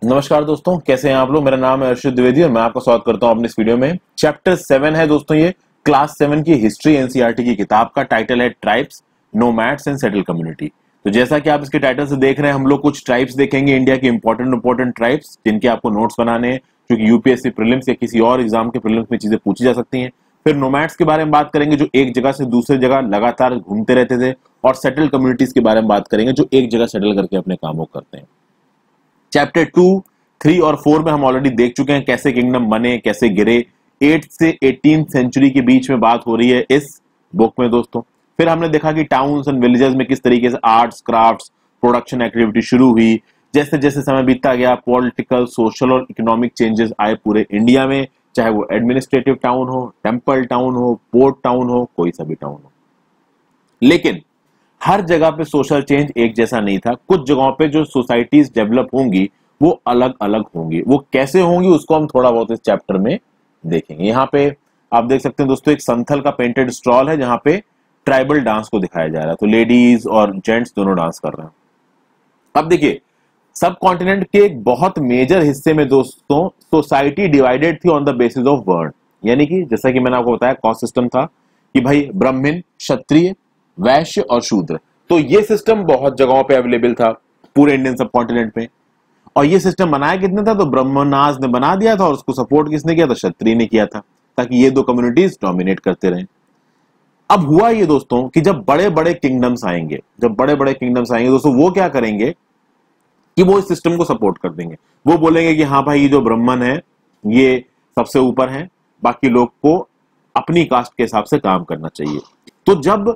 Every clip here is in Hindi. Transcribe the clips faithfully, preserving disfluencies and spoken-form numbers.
नमस्कार दोस्तों, कैसे हैं आप लोग। मेरा नाम है अर्षित द्विवेदी और मैं आपका स्वागत करता हूं अपने इस वीडियो में। चैप्टर सेवन है दोस्तों, ये क्लास सेवन की हिस्ट्री एनसीईआरटी की किताब का टाइटल है tribes, nomads and settle community. तो जैसा कि आप इसके टाइटल से देख रहे हैं, हम लोग कुछ ट्राइब्स देखेंगे, इंडिया के इंपॉर्टेंट इंपॉर्टेंट ट्राइब्स जिनके आपको नोट्स बनाने हैं, क्योंकि यूपीएससी प्रीलिम्स या किसी और एग्जाम के प्रीलिम्स में चीजें पूछी जा सकती हैं। फिर नोमैड्स के बारे में बात करेंगे जो एक जगह से दूसरी जगह लगातार घूमते रहते थे, और सेटल कम्युनिटीज के बारे में बात करेंगे जो एक जगह सेटल करके अपने कामों करते हैं। चैप्टर टू, थ्री और फोर में हम ऑलरेडी देख चुके हैं कैसे किंगडम बने, कैसे गिरे। एट्थ से एटीन सेंचुरी के बीच में बात हो रही है इस बुक में दोस्तों। फिर हमने देखा कि टाउन्स एंड विलेजेस में किस तरीके से आर्ट्स, क्राफ्ट्स, प्रोडक्शन एक्टिविटी शुरू हुई। जैसे जैसे समय बीतता गया, पॉलिटिकल, सोशल और इकोनॉमिक चेंजेस आए पूरे इंडिया में, चाहे वो एडमिनिस्ट्रेटिव टाउन हो, टेम्पल टाउन हो, पोर्ट टाउन हो, कोई सा भी टाउन हो। लेकिन हर जगह पे सोशल चेंज एक जैसा नहीं था। कुछ जगहों पे जो सोसाइटीज डेवलप होंगी वो अलग अलग होंगी। वो कैसे होंगी उसको हम थोड़ा बहुत इस चैप्टर में देखेंगे। यहाँ पे आप देख सकते हैं दोस्तों, एक संथल का पेंटेड स्टॉल है जहां पे ट्राइबल डांस को दिखाया जा रहा है। तो लेडीज और जेंट्स दोनों डांस कर रहे हैं। अब देखिए, सब कॉन्टिनेंट के एक बहुत मेजर हिस्से में दोस्तों सोसाइटी डिवाइडेड थी on the basis of varna. यानी कि जैसा कि मैंने आपको बताया, कास्ट सिस्टम था कि भाई ब्राह्मण, क्षत्रिय, वैश्य और शूद्र। तो ये सिस्टम बहुत जगहों पे अवेलेबल था पूरे इंडियन सब कॉन्टिनेंट में। और ये सिस्टम बनाया कितने था? तो ब्रह्मनाज ने बना दिया था, और उसको सपोर्ट किसने किया? तो क्षत्रिय ने किया था, ताकि ये दो कम्युनिटीज डोमिनेट करते रहे। अब हुआ ये दोस्तों कि जब बड़े बड़े किंगडम्स आएंगे, जब बड़े बड़े किंगडम्स आएंगे दोस्तों, वो क्या करेंगे कि वो इस सिस्टम को सपोर्ट कर देंगे। वो बोलेंगे कि हाँ भाई, ये जो ब्राह्मण है ये सबसे ऊपर है, बाकी लोग को अपनी कास्ट के हिसाब से काम करना चाहिए। तो जब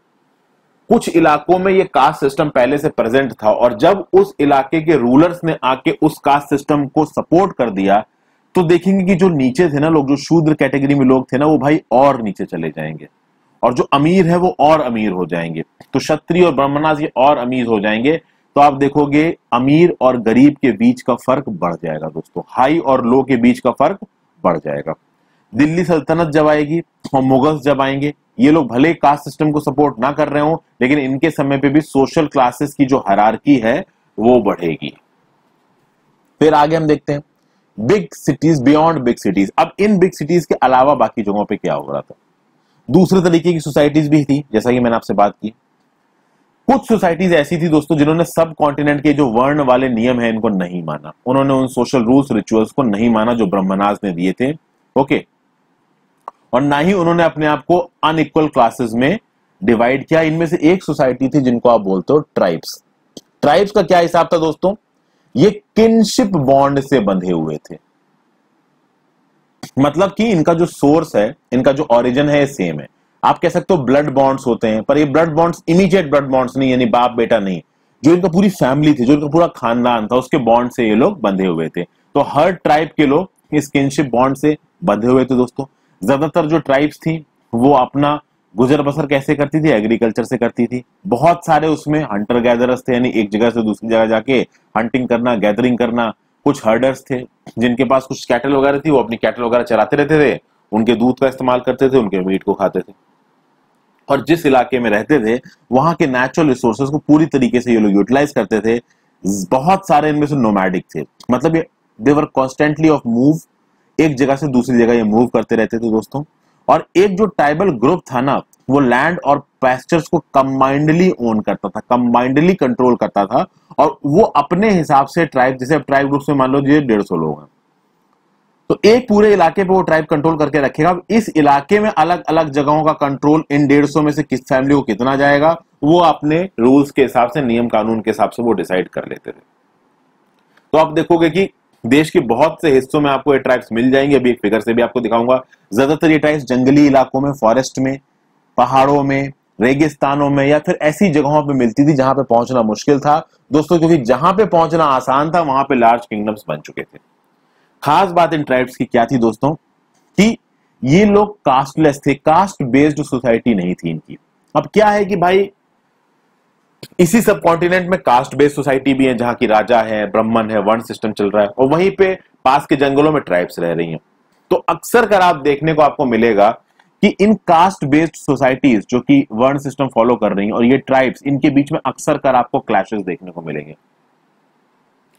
कुछ इलाकों में ये कास्ट सिस्टम पहले से प्रेजेंट था, और जब उस इलाके के रूलर्स ने आके उस कास्ट सिस्टम को सपोर्ट कर दिया, तो देखेंगे कि जो नीचे थे ना लोग, जो शूद्र कैटेगरी में लोग थे ना, वो भाई और नीचे चले जाएंगे, और जो अमीर है वो और अमीर हो जाएंगे। तो क्षत्रिय और ब्राह्मणास ये और अमीर हो जाएंगे। तो आप देखोगे अमीर और गरीब के बीच का फर्क बढ़ जाएगा दोस्तों, हाई और लो के बीच का फर्क बढ़ जाएगा। दिल्ली सल्तनत जब आएगी और मुगल्स जब आएंगे, ये लोग भले कास्ट सिस्टम को सपोर्ट ना कर रहे हो, लेकिन इनके समय पे भी सोशल क्लासेस की जो हायरार्की है वो बढ़ेगी। फिर आगे हम देखते हैं big cities, beyond big cities. अब इन बिग सिटीज के अलावा बाकी जगहों पे क्या हो रहा था? दूसरे तरीके की सोसाइटीज भी थी, जैसा कि मैंने आपसे बात की। कुछ सोसाइटीज ऐसी थी दोस्तों जिन्होंने सब कॉन्टिनेंट के जो वर्ण वाले नियम है इनको नहीं माना। उन्होंने उन सोशल रूल्स, रिचुअल्स को नहीं माना जो ब्रह्मनाज ने दिए थे। ओके, और ना ही उन्होंने अपने आप को अनइक्वल क्लासेस में डिवाइड किया। इनमें से एक सोसाइटी थी जिनको आप बोलते हो ट्राइब्स। ट्राइब्स का क्या हिसाब था दोस्तों? ये किनशिप बॉन्ड से बंधे हुए थे। मतलब कि इनका जो सोर्स है, इनका जो ओरिजिन है, सेम है। आप कह सकते हो ब्लड बॉन्ड्स होते हैं, पर ये blood bonds immediate blood bonds नहीं, यानी बाप बेटा नहीं। जो इनका पूरी फैमिली थी, जो इनका पूरा खानदान था, उसके बॉन्ड से ये लोग बंधे हुए थे। तो हर ट्राइब के लोग इस किनशिप बॉन्ड से बंधे हुए थे दोस्तों। ज्यादातर जो ट्राइब्स थी वो अपना गुजर बसर कैसे करती थी? एग्रीकल्चर से करती थी। बहुत सारे उसमें हंटर गैदरर्स थे, यानी एक जगह से दूसरी जगह जाके हंटिंग करना, गैदरिंग करना। कुछ हर्डर्स थे जिनके पास कुछ कैटल वगैरह थी, वो अपनी कैटल वगैरह चराते रहते थे, उनके दूध का इस्तेमाल करते थे, उनके मीट को खाते थे। और जिस इलाके में रहते थे वहां के नेचुरल रिसोर्सेज को पूरी तरीके से ये लोग यूटिलाइज करते थे। बहुत सारे इनमें से नोमैडिक थे, मतलब ये they were constantly of move, एक जगह से दूसरी जगह ये मूव करते रहते थे दोस्तों। और एक जो ट्राइबल ग्रुप था ना, वो लैंड और पैस्चर्स को कंबाइंडली ओन करता था, कंबाइंडली कंट्रोल करता था, और वो अपने हिसाब से ट्राइब, जैसे अब ट्राइब ग्रुप में मान लो ये डेढ़ सौ लोग हैं, तो एक पूरे इलाके पे वो ट्राइब कंट्रोल करके रखेगा। इस इलाके में अलग अलग जगहों का कंट्रोल, इन डेढ़ सौ में से किस फैमिली को कितना जाएगा, वो अपने रूल्स के हिसाब से, नियम कानून के हिसाब से वो डिसाइड कर लेते थे। तो आप देखोगे कि देश के बहुत से हिस्सों में आपको ये ट्राइब्स मिल जाएंगे। अभी एक फिगर से भी आपको दिखाऊंगा। ज्यादातर ये ट्राइब्स जंगली इलाकों में, फॉरेस्ट में, पहाड़ों में, रेगिस्तानों में, या फिर ऐसी जगहों पे मिलती थी जहां पे पहुंचना मुश्किल था दोस्तों, क्योंकि जहां पे पहुंचना आसान था वहां पे लार्ज किंगडम्स बन चुके थे। खास बात इन ट्राइब्स की क्या थी दोस्तों कि ये लोग कास्टलेस थे, कास्ट बेस्ड सोसाइटी नहीं थी इनकी। अब क्या है कि भाई इसी सब कॉन्टिनेंट में कास्ट बेस्ड सोसाइटी भी है, जहां की राजा है, ब्राह्मण है, वर्ण सिस्टम चल रहा है, और वहीं पे पास के जंगलों में ट्राइब्स रह रही हैं। तो अक्सर कर आप देखने को आपको मिलेगा कि इन कास्ट बेस्ड सोसाइटीज जो कि वर्ण सिस्टम फॉलो कर रही हैं, और ये ट्राइब्स, इनके बीच में अक्सर कर आपको क्लैशेस देखने को मिलेंगे।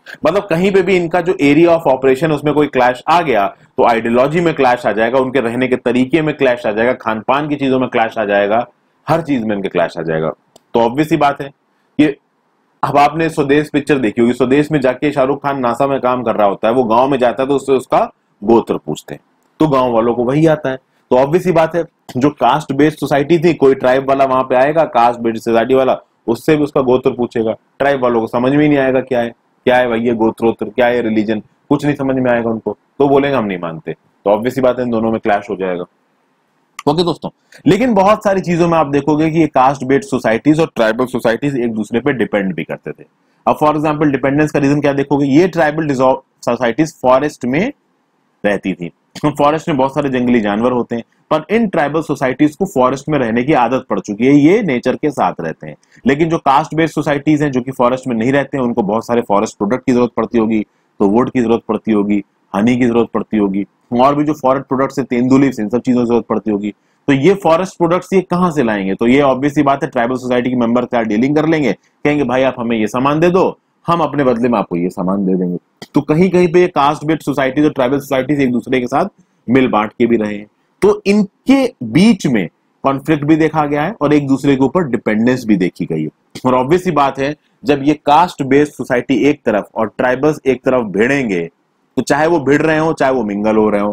मतलब कहीं पे भी इनका जो एरिया ऑफ ऑपरेशन उसमें कोई क्लैश आ गया तो आइडियोलॉजी में क्लैश आ जाएगा, उनके रहने के तरीके में क्लैश आ जाएगा, खान पान की चीजों में क्लैश आ जाएगा, हर चीज में इनके क्लैश आ जाएगा। तो ऑब्वियस ही बात है कि अब आपने स्वदेश पिक्चर देखी होगी, स्वदेश में जाके शाहरुख खान नासा में काम कर रहा होता है, वो गांव में जाता है तो उससे उसका गोत्र पूछते हैं, तो गांव वालों को वही आता है। तो ऑब्वियस ही बात है जो कास्ट बेस्ड सोसाइटी थी, कोई ट्राइब वाला वहां पे आएगा, कास्ट बेस्ड सोसाइटी वाला, उससे भी उसका गोत्र पूछेगा। ट्राइब वालों को समझ में ही नहीं आएगा क्या है क्या है भाई ये गोत्रोत्र, क्या है रिलीजन, कुछ नहीं समझ में आएगा उनको, तो बोलेंगे हम नहीं मानते। तो ऑब्वियस ही बात है इन दोनों में क्लैश हो जाएगा। ओके दोस्तों, लेकिन बहुत सारी चीजों में आप देखोगे कि ये कास्ट बेस्ड सोसाइटीज और ट्राइबल सोसाइटीज एक दूसरे पे डिपेंड भी करते थे। अब फॉर एग्जांपल डिपेंडेंस का रीजन क्या देखोगे, ये ट्राइबल सोसाइटीज फॉरेस्ट में रहती थी, फॉरेस्ट में बहुत सारे जंगली जानवर होते हैं, पर इन ट्राइबल सोसाइटीज को फॉरेस्ट में रहने की आदत पड़ चुकी है, ये नेचर के साथ रहते हैं। लेकिन जो कास्ट बेस्ड सोसाइटीज हैं जो कि फॉरेस्ट में नहीं रहते हैं, उनको बहुत सारे फॉरेस्ट प्रोडक्ट की जरूरत पड़ती होगी, तो वुड की जरूरत पड़ती होगी, हनी की जरूरत पड़ती होगी, और भी जो फॉरेस्ट प्रोडक्ट्स है तेंदुलीव्स, इन सब चीजों की जरूरत पड़ती होगी। तो ये फॉरेस्ट प्रोडक्ट्स ये कहां से लाएंगे, तो ये ऑब्वियस सी बात है ट्राइबल सोसाइटी के मेंबर क्या डीलिंग कर लेंगे, कहेंगे भाई आप हमें ये सामान दे दो, हम अपने बदले में आपको ये सामान दे देंगे। तो कहीं कहीं पे कास्ट बेस्ड सोसाइटीज और ट्राइबल सोसाइटीज एक दूसरे के साथ मिल बांट के भी रहे हैं, तो इनके बीच में कॉन्फ्लिक्ट भी देखा गया है और एक दूसरे के ऊपर डिपेंडेंस भी देखी गई है। और ऑब्वियस सी बात है जब ये कास्ट बेस्ड सोसाइटी एक तरफ और ट्राइबल्स एक तरफ भिड़ेंगे, तो चाहे वो भिड़ रहे हो चाहे वो मिंगल हो रहे हो,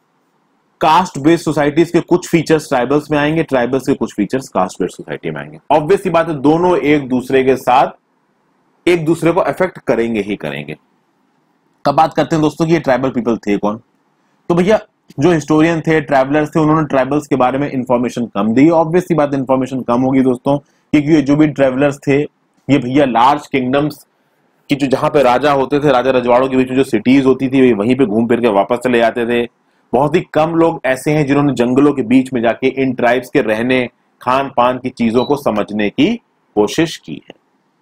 कास्ट बेस्ड सोसाइटीज के कुछ फीचर्स ट्राइबल्स में आएंगे, ट्राइबल्स के कुछ फीचर्स कास्ट बेस्ड सोसाइटी में आएंगे। ऑब्वियस सी बात है दोनों एक दूसरे के साथ एक दूसरे को अफेक्ट करेंगे ही करेंगे। कब बात करते हैं दोस्तों कि ये ट्राइबल पीपल थे कौन, तो भैया जो हिस्टोरियन थे, ट्रैवलर्स थे, उन्होंने ट्राइबल्स के बारे में इंफॉर्मेशन कम दी। ऑब्वियस सी बात इंफॉर्मेशन कम होगी दोस्तों, क्योंकि जो भी ट्रैवलर्स थे ये भैया लार्ज किंगडम्स की जो जहां पे राजा होते थे, राजा रजवाड़ों के बीच में जो सिटीज होती थी वहीं पे घूम फिर के वापस चले जाते थे। बहुत ही कम लोग ऐसे हैं जिन्होंने जंगलों के बीच में जाके इन ट्राइब्स के रहने खान पान की चीजों को समझने की कोशिश की है।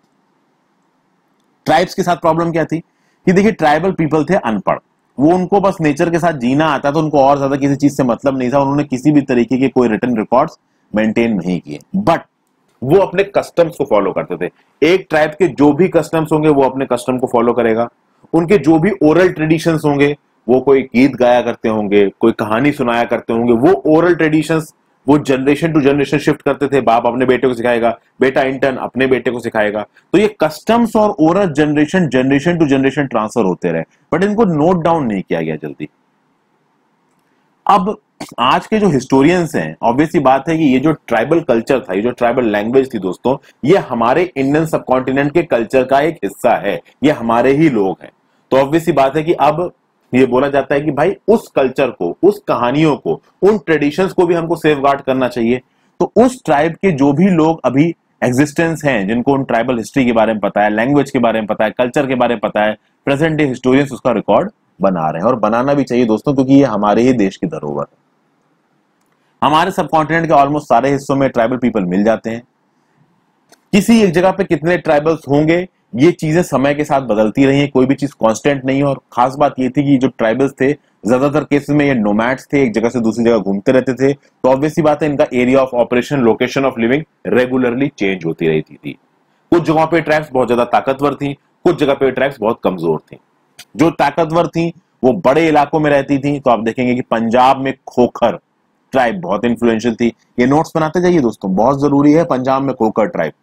ट्राइब्स के साथ प्रॉब्लम क्या थी कि देखिए ट्राइबल पीपल थे अनपढ़, वो उनको बस नेचर के साथ जीना आता था, उनको और ज्यादा किसी चीज से मतलब नहीं था, उन्होंने किसी भी तरीके के कोई रिटन रिकॉर्ड्स मेंटेन नहीं किए, बट वो अपने कस्टम्स को फॉलो करते थे। एक ट्राइब के जो भी कस्टम्स होंगे वो अपने कस्टम को फॉलो करेगा, उनके जो भी ओरल ट्रेडिशंस होंगे, वो कोई गीत गाया करते होंगे, कोई कहानी सुनाया करते होंगे, वो ओरल ट्रेडिशंस वो जनरेशन टू जनरेशन शिफ्ट करते थे। बाप अपने बेटे को सिखाएगा, बेटा इंटर्न अपने बेटे को सिखाएगा, तो ये कस्टम्स और oral generation generation to generation transfer होते रहे, बट इनको नोट डाउन नहीं किया गया जल्दी। अब आज के जो हिस्टोरियंस हैं, ऑब्वियसली बात है कि ये जो ट्राइबल कल्चर था, ये जो ट्राइबल लैंग्वेज थी दोस्तों, ये हमारे इंडियन सबकॉन्टिनेंट के कल्चर का एक हिस्सा है, ये हमारे ही लोग हैं। तो ऑब्वियसली बात है कि अब ये बोला जाता है कि भाई उस कल्चर को, उस कहानियों को, उन ट्रेडिशंस को भी हमको सेफगार्ड करना चाहिए। तो उस ट्राइब के जो भी लोग अभी एग्जिस्टेंस हैं, जिनको उन ट्राइबल हिस्ट्री के बारे में पता है, लैंग्वेज के बारे में पता है, कल्चर के बारे में पता है, प्रेजेंट डे हिस्टोरियंस उसका रिकॉर्ड बना रहे हैं, और बनाना भी चाहिए दोस्तों, क्योंकि ये हमारे ही देश की धरोहर है। हमारे सबकॉन्टिनेंट के ऑलमोस्ट सारे हिस्सों में ट्राइबल पीपल मिल जाते हैं। किसी एक जगह पे कितने ट्राइबल्स होंगे, ये चीजें समय के साथ बदलती रही हैं, कोई भी चीज कांस्टेंट नहीं है। और खास बात ये थी कि जो ट्राइबल्स थे ज्यादातर केसेस में ये नोमैड्स थे, एक जगह से दूसरी जगह घूमते रहते थे, तो ऑब्वियसली बात है इनका area of operation, location of living regularly change होती रहती थी। कुछ जगहों पे ट्राइब्स बहुत ज्यादा ताकतवर थी, कुछ जगह पे ट्राइब्स बहुत कमजोर थी। जो ताकतवर थी वो बड़े इलाकों में रहती थी, तो आप देखेंगे कि पंजाब में खोखर ट्राइब बहुत इन्फ्लुएंशियल थी। ये नोट्स बनाते जाइए दोस्तों, बहुत जरूरी है। पंजाब में खोखर ट्राइब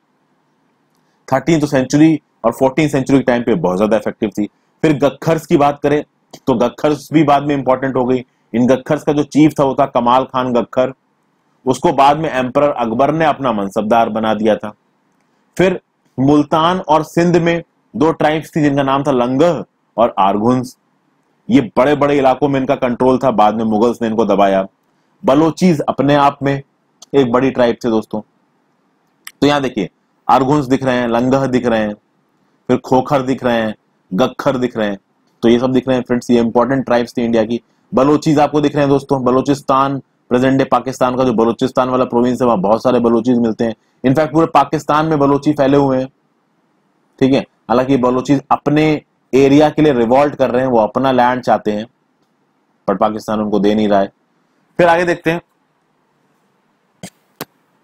थर्टीन सेंचुरी और फोर्टीन सेंचुरी के टाइम पे बहुत ज्यादा इफेक्टिव थी। फिर गक्खर्स की बात करें तो गक्खर्स भी बाद में इंपॉर्टेंट हो गई। इन गक्खर्स का जो चीफ था वो था कमाल खान गक्खर, उसको बाद में एम्परर अकबर ने अपना मनसबदार बना दिया था। फिर मुल्तान और सिंध में दो ट्राइब्स थी जिनका नाम था लंगह और आरगुंस। ये बड़े बड़े इलाकों में इनका कंट्रोल था, बाद में मुगल्स ने इनको दबाया। बलोचीज अपने आप में एक बड़ी ट्राइब थे दोस्तों। तो यहां देखिए आरगुंस दिख रहे हैं, लंगह दिख रहे हैं, फिर खोखर दिख रहे हैं, गक्खर दिख रहे हैं, तो ये सब दिख रहे हैं फ्रेंड्स, ये इंपॉर्टेंट ट्राइब्स थी इंडिया की। बलोचीज आपको दिख रहे हैं दोस्तों, बलोचिस्तान प्रेजेंट डे पाकिस्तान का जो बलोचिस्तान वाला प्रोविंस है वहां बहुत सारे बलोचीज मिलते हैं। इनफैक्ट पूरे पाकिस्तान में बलोची फैले हुए हैं, ठीक है। हालांकि बलोचीज अपने एरिया के लिए रिवॉल्ट कर रहे हैं, वो अपना लैंड चाहते हैं, पर पाकिस्तान उनको दे नहीं रहा है। फिर आगे देखते हैं,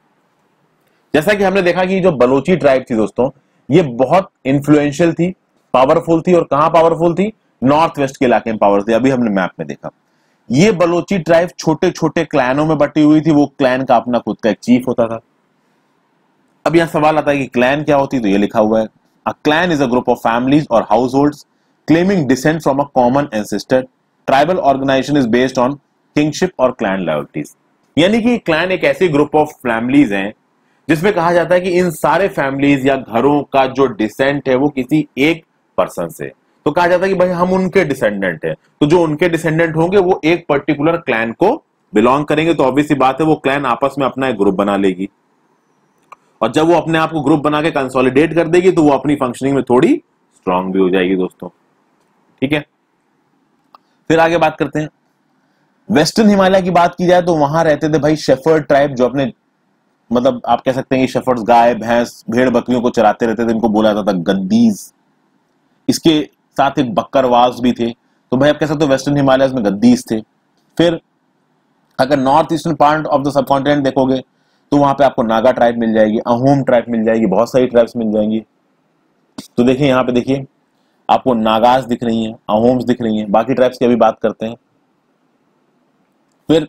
जैसा कि हमने देखा कि जो बलोची ट्राइब थी दोस्तों, ये बहुत इंफ्लुएंशियल थी, पावरफुल थी और कहां पावरफुल थी, नॉर्थ वेस्ट के इलाके में पावर थी। अभी हमने मैप में देखा ये बलोची ट्राइब छोटे छोटे क्लैनों में बटी हुई थी, वो क्लैन का अपना खुद का एक चीफ होता था। अब यहां सवाल आता है कि क्लैन क्या होती है, तो ये लिखा हुआ है, a clan is a group of families और household claiming descent from a common ancestor. Tribal organisation is based on kingship और क्लैन लॉयल्टीज। यानी कि क्लैन एक ऐसी ग्रुप ऑफ फैमिलीज हैं जिसमें कहा जाता है कि इन सारे फैमिलीज या घरों का जो डिसेंट है वो किसी एक पर्सन से, तो कहा जाता है कि भाई हम उनके डिसेंडेंट हैं, तो जो उनके डिसेंडेंट होंगे वो एक पर्टिकुलर क्लैन को बिलोंग करेंगे, तो ऑब्वियस सी बात है वो क्लैन आपस में अपना एक ग्रुप बना लेगी, और जब वो अपने आप को ग्रुप बना के कंसोलिडेट कर देगी तो वो अपनी फंक्शनिंग में थोड़ी स्ट्रांग भी हो जाएगी दोस्तों। ठीक है, फिर आगे बात करते हैं। वेस्टर्न हिमालय की बात की जाए तो वहां रहते थे भाई शेफर्ड ट्राइब, जो अपने मतलब आप कह सकते हैं कि शेफर्ड्स गाय भैंस भेड़ बकरियों को चराते रहते थे, इनको बोला जाता था गद्दीज। इसके साथ एक बकरवाज भी थे, तो भाई आप कह सकते हो वेस्टर्न हिमालय में गद्दीज थे। फिर अगर north eastern part of the subcontinent देखोगे तो वहां पे आपको नागा ट्राइब मिल जाएगी, अहोम ट्राइब मिल जाएगी, बहुत सारी ट्राइब्स मिल जाएंगी। तो देखिए यहाँ पे देखिए आपको नागाज दिख रही हैं, अहोम्स दिख रही हैं, बाकी ट्राइब्स की अभी बात करते हैं। फिर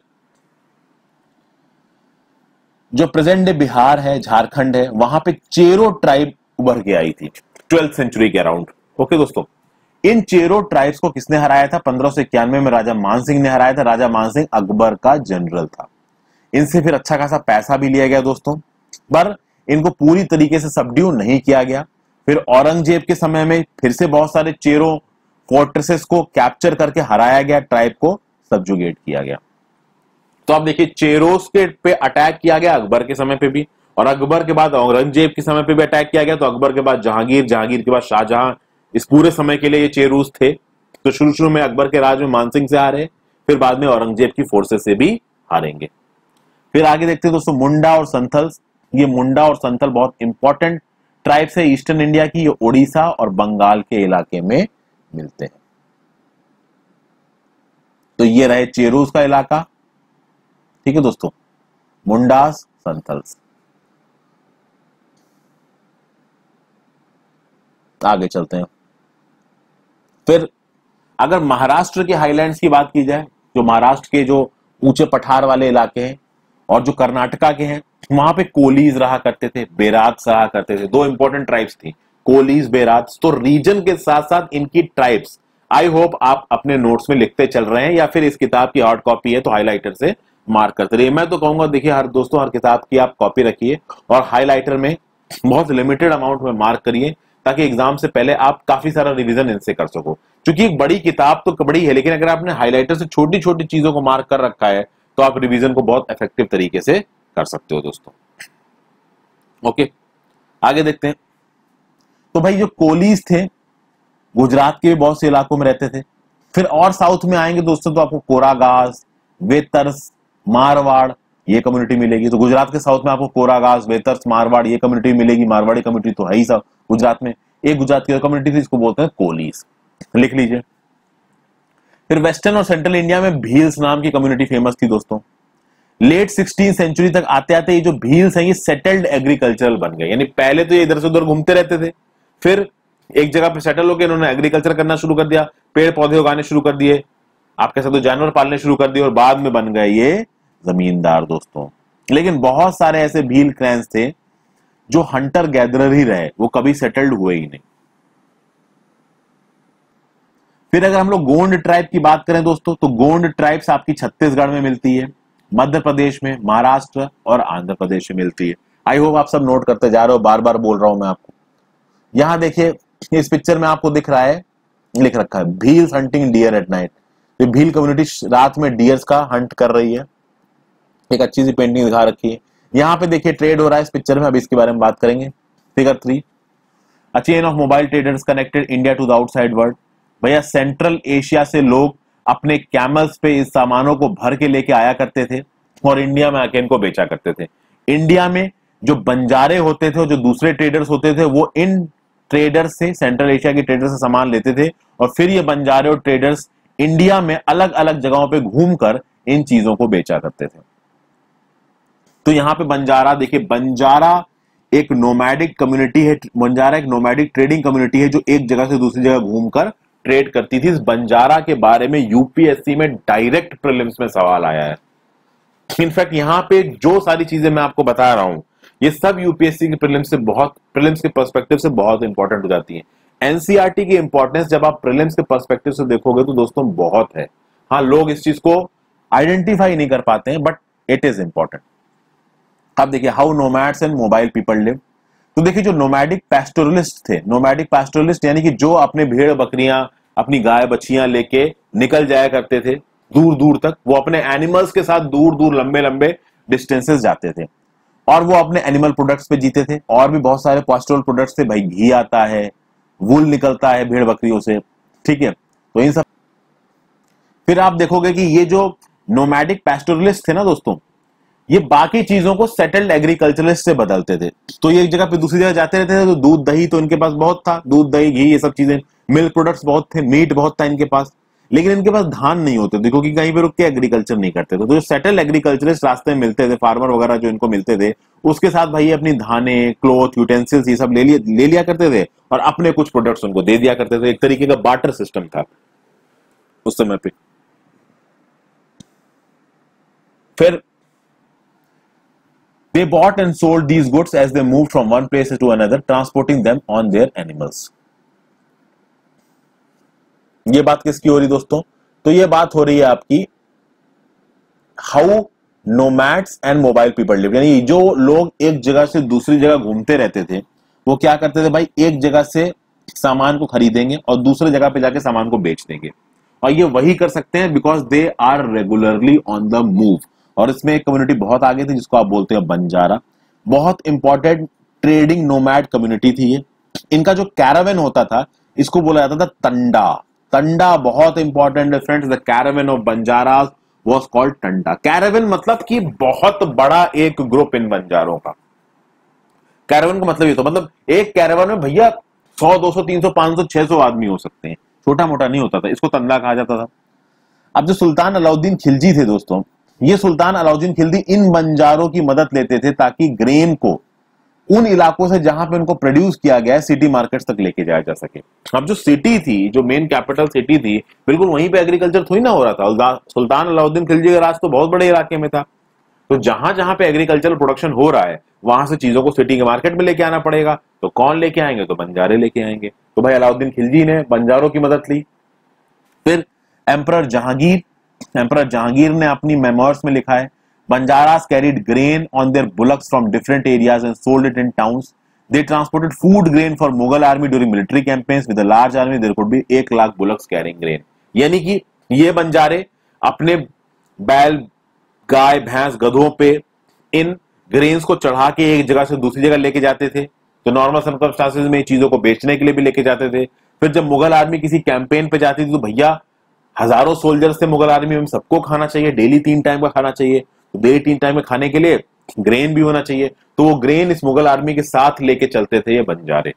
जो प्रेजेंट डे बिहार है, झारखंड है, वहां पे चेरो ट्राइब उभर के आई थी ट्वेल्थ सेंचुरी के अराउंड। ओके दोस्तों, इन चेरो ट्राइब्स को किसने हराया था, पंद्रह सौ इक्यानवे में राजा मानसिंह ने हराया था। राजा मानसिंह अकबर का जनरल था। इनसे फिर अच्छा खासा पैसा भी लिया गया दोस्तों, पर इनको पूरी तरीके से सबड्यू नहीं किया गया। फिर औरंगजेब के समय में फिर से बहुत सारे चेरो फोर्ट्रेसेस को कैप्चर करके हराया गया, ट्राइब को सबजुगेट किया गया। तो आप देखिए चेरोस के पे अटैक किया गया अकबर के समय पे भी, और अकबर के बाद औरंगजेब के समय पे भी अटैक किया गया, तो अकबर के बाद जहांगीर, जहांगीर के बाद शाहजहां, इस पूरे समय के लिए ये चेरूस थे। तो शुरू शुरू में अकबर के राज में मानसिंह से हारे, फिर बाद में औरंगजेब की फोर्सेस से भी हारेंगे। फिर आगे देखते हैं दोस्तों मुंडा और संथल्स। ये मुंडा और संथल बहुत इंपॉर्टेंट ट्राइब्स है ईस्टर्न इंडिया की, ये ओडिशा और बंगाल के इलाके में मिलते हैं। तो ये रहे चेरूस का इलाका। ठीक है दोस्तों, मुंडास, संथल्स। आगे चलते हैं। फिर अगर महाराष्ट्र के हाईलैंड्स की बात की जाए, जो महाराष्ट्र के जो ऊंचे पठार वाले इलाके हैं और जो कर्नाटका के हैं, वहां पे कोलीज रहा करते थे, बेरात्स रहा करते थे। दो इंपॉर्टेंट ट्राइब्स थी, कोलीज, बेरात्स। तो रीजन के साथ साथ इनकी ट्राइब्स, आई होप आप अपने नोट्स में लिखते चल रहे हैं, या फिर इस किताब की हार्ड कॉपी है तो हाईलाइटर से मार्क करते रहिए। मैं तो कहूंगा देखिए हर दोस्तों हर किताब की आप कॉपी रखिए और हाईलाइटर में बहुत लिमिटेड अमाउंट में मार्क करिए, ताकि एग्जाम से पहले आप काफी सारा रिवीजन इनसे कर सको। क्योंकि एक बड़ी किताब तो बड़ी है, लेकिन अगर आपने हाईलाइटर से छोटी छोटी चीजों को मार्क कर रखा है तो आप रिवीजन को बहुत इफेक्टिव तरीके से कर सकते हो दोस्तों। ओके, आगे देखते हैं। तो भाई जो कोलीज थे गुजरात के बहुत से इलाकों में रहते थे। फिर और साउथ में आएंगे दोस्तों तो आपको कोरागास, वेतर्स, मारवाड़ ये कम्युनिटी मिलेगी। तो गुजरात के साउथ में आपको कोरागास, वेतर्स, मारवाड़ ये कम्युनिटी मिलेगी। मारवाड़ी कम्युनिटी तो है ही सब गुजरात में। एक गुजरात की कम्युनिटी थी, इसको बोलते हैं कोलीज, लिख लीजिए। फिर वेस्टर्न और सेंट्रल इंडिया में भील्स नाम की कम्युनिटी फेमस थी दोस्तों। लेट सिक्सटीन सेंचुरी तक आते आते ये जो भील्स हैं ये सेटल्ड एग्रीकल्चरल बन गए। यानी पहले तो ये इधर से उधर घूमते रहते थे, फिर एक जगह पे सेटल होकर इन्होंने एग्रीकल्चर करना शुरू कर दिया, पेड़ पौधे उगाने शुरू कर दिए, आप कह सकते हो जानवर पालने शुरू कर दिए, और बाद में बन गए ये जमींदार दोस्तों। लेकिन बहुत सारे ऐसे भील क्लैंस थे जो हंटर गैदरर ही रहे, वो कभी सेटल्ड हुए ही नहीं। फिर अगर हम लोग गोंड ट्राइब की बात करें दोस्तों, तो गोंड ट्राइब्स आपकी छत्तीसगढ़ में मिलती है, मध्य प्रदेश में, महाराष्ट्र और आंध्र प्रदेश में मिलती है। आई होप आप सब नोट करते जा रहे हो, बार बार बोल रहा हूं मैं आपको। यहां देखिए इस पिक्चर में आपको दिख रहा है, लिख रखा है Bhils hunting deer at night. ये भील कम्युनिटी रात में डियर्स का हंट कर रही है। एक अच्छी सी पेंटिंग दिखा रखी है। यहाँ पे देखिए ट्रेड हो रहा है इस पिक्चर में, अभी इसके बारे में बात करेंगे। Figure three, a chain of mobile traders connected India to the outside world. भैया सेंट्रल एशिया से लोग अपने कैमल्स पे इस सामानों को भर के लेके आया करते थे और इंडिया में आके इनको बेचा करते थे। इंडिया में जो बंजारे होते थे और जो दूसरे ट्रेडर्स होते थे वो इन ट्रेडर्स से, सेंट्रल एशिया के ट्रेडर्स से सामान लेते थे, और फिर ये बंजारे और ट्रेडर्स इंडिया में अलग अलग जगहों पे घूमकर इन चीजों को बेचा करते थे। तो यहां पे बंजारा देखिए, बंजारा एक नोमैडिक कम्युनिटी है। बंजारा एक नोमैडिक ट्रेडिंग कम्युनिटी है जो एक जगह से दूसरी जगह घूमकर ट्रेड करती थी। इस बंजारा के बारे में यूपीएससी में डायरेक्ट प्रीलिम्स में सवाल आया है। इनफैक्ट यहां पे जो सारी चीजें मैं आपको बता रहा हूं ये सब यूपीएससी के प्रीलिम्स से बहुत प्रीलिम्स के पर्सपेक्टिव से बहुत इंपॉर्टेंट हो जाती है। एनसीईआरटी की इंपॉर्टेंस जब आप प्रीलिम्स के पर्सपेक्टिव से देखोगे तो दोस्तों बहुत है। हाँ, लोग इस चीज को आइडेंटिफाई नहीं कर पाते हैं, बट इट इज इंपॉर्टेंट। अब देखिए, how nomads and mobile people live. तो देखिए, जो नोमैडिक पैस्टोरलिस्ट थे, नोमैडिक पैस्टोरलिस्ट यानी कि जो अपने भेड़ बकरियां, अपनी गाय बछियां लेके निकल जाया करते थे दूर दूर तक, वो अपने एनिमल्स के साथ दूर दूर लंबे लंबे डिस्टेंसेस जाते थे और वो अपने एनिमल प्रोडक्ट्स पे जीते थे। और भी बहुत सारे पैस्टोरल प्रोडक्ट्स थे, भाई घी आता है, वूल निकलता है भेड़ बकरियों से, ठीक है। तो इन सब, फिर आप देखोगे कि ये जो नोमैडिक पैस्टोरलिस्ट थे ना दोस्तों, ये बाकी चीजों को सेटल्ड एग्रीकल्चरलिस्ट से बदलते थे। तो ये एक जगह पे दूसरी जगह जाते रहते थे, तो दूध दही तो इनके पास बहुत था, दूध दही घी ये सब चीजें, मिल्क प्रोडक्ट्स बहुत थे, मीट बहुत था इनके पास, लेकिन इनके पास धान नहीं होते थे क्योंकि कहीं पे रुक के एग्रीकल्चर नहीं करते थे। तो जो सेटल्ड एग्रीकल्चरिस्ट रास्ते में मिलते थे, फार्मर वगैरह जो इनको मिलते थे, उसके साथ भाई अपनी धाने, क्लोथ, यूटेंसिल्स ये सब ले लिया ले लिया करते थे और अपने कुछ प्रोडक्ट्स उनको दे दिया करते थे। एक तरीके का बार्टर सिस्टम था उस समय पे। फिर they bought and sold these goods as they moved from one place to another, transporting them on their animals. ये बात किसकी हो रही दोस्तों? तो ये बात हो रही है आपकी how nomads and mobile people live. यानी जो लोग एक जगह से दूसरी जगह घूमते रहते थे वो क्या करते थे भाई, एक जगह से सामान को खरीदेंगे और दूसरे जगह पे जाके सामान को बेच देंगे। और ये वही कर सकते हैं because they are regularly on the move. और इसमें एक कम्युनिटी बहुत आगे थी जिसको आप बोलते हैं बंजारा। बहुत इंपॉर्टेंट ट्रेडिंग नोमैड कम्युनिटी थी ये। इनका जो कैरावन होता था इसको बोला जाता था तंडा। तंडा बहुत इंपॉर्टेंट है friends. The caravan of Banjara was called tanda. Caravan मतलब कि बहुत बड़ा एक ग्रुप इन बंजारों का। कैरावन का मतलब ये तो मतलब एक कैरावन में भैया सौ, दो सौ, तीन सौ, पांच सौ, छह सौ आदमी हो सकते हैं, छोटा मोटा नहीं होता था। इसको तंडा कहा जाता था। अब जो सुल्तान अलाउद्दीन खिलजी थे दोस्तों, ये सुल्तान अलाउद्दीन खिलजी इन बंजारों की मदद लेते थे ताकि ग्रेन को उन इलाकों से जहां पे उनको प्रोड्यूस किया गया है सिटी मार्केट्स तक लेके जाया जा सके। अब जो सिटी थी, जो मेन कैपिटल सिटी थी, बिल्कुल वहीं पे एग्रीकल्चर थोड़ी ना हो रहा था। सुल्तान अलाउद्दीन खिलजी का राज तो बहुत बड़े इलाके में था। तो जहां जहां पे एग्रीकल्चरल प्रोडक्शन हो रहा है वहां से चीजों को सिटी के मार्केट में लेके आना पड़ेगा। तो कौन लेके आएंगे? तो बंजारे लेके आएंगे। तो भाई अलाउद्दीन खिलजी ने बंजारों की मदद ली। फिर एम्परर जहांगीर एम्परर जहांगीर ने अपनी मेमोर्स में लिखा है, Banjaras carried grain on their bullocks from different areas and sold it in towns. They transported food grain for Mughal army during military campaigns. With a large army, there could be एक लाख bullocks carrying grain. यानी कि ये बंजारे अपने बैल, गाय, भैंस, गधों पे इन ग्रेन्स को चढ़ा के एक जगह से दूसरी जगह लेके जाते थे। तो नॉर्मल सर्कमस्टांसेस में चीजों को बेचने के लिए भी लेके जाते थे। फिर जब मुगल आर्मी किसी कैंपेन पे जाती थी तो भैया हजारों सोल्जर्स थे मुगल आर्मी में, सबको खाना चाहिए, डेली तीन टाइम का खाना चाहिए। तो डेली तीन टाइम में खाने के लिए ग्रेन भी होना चाहिए। तो वो ग्रेन इस मुगल आर्मी के साथ लेके चलते थे ये बंजारे,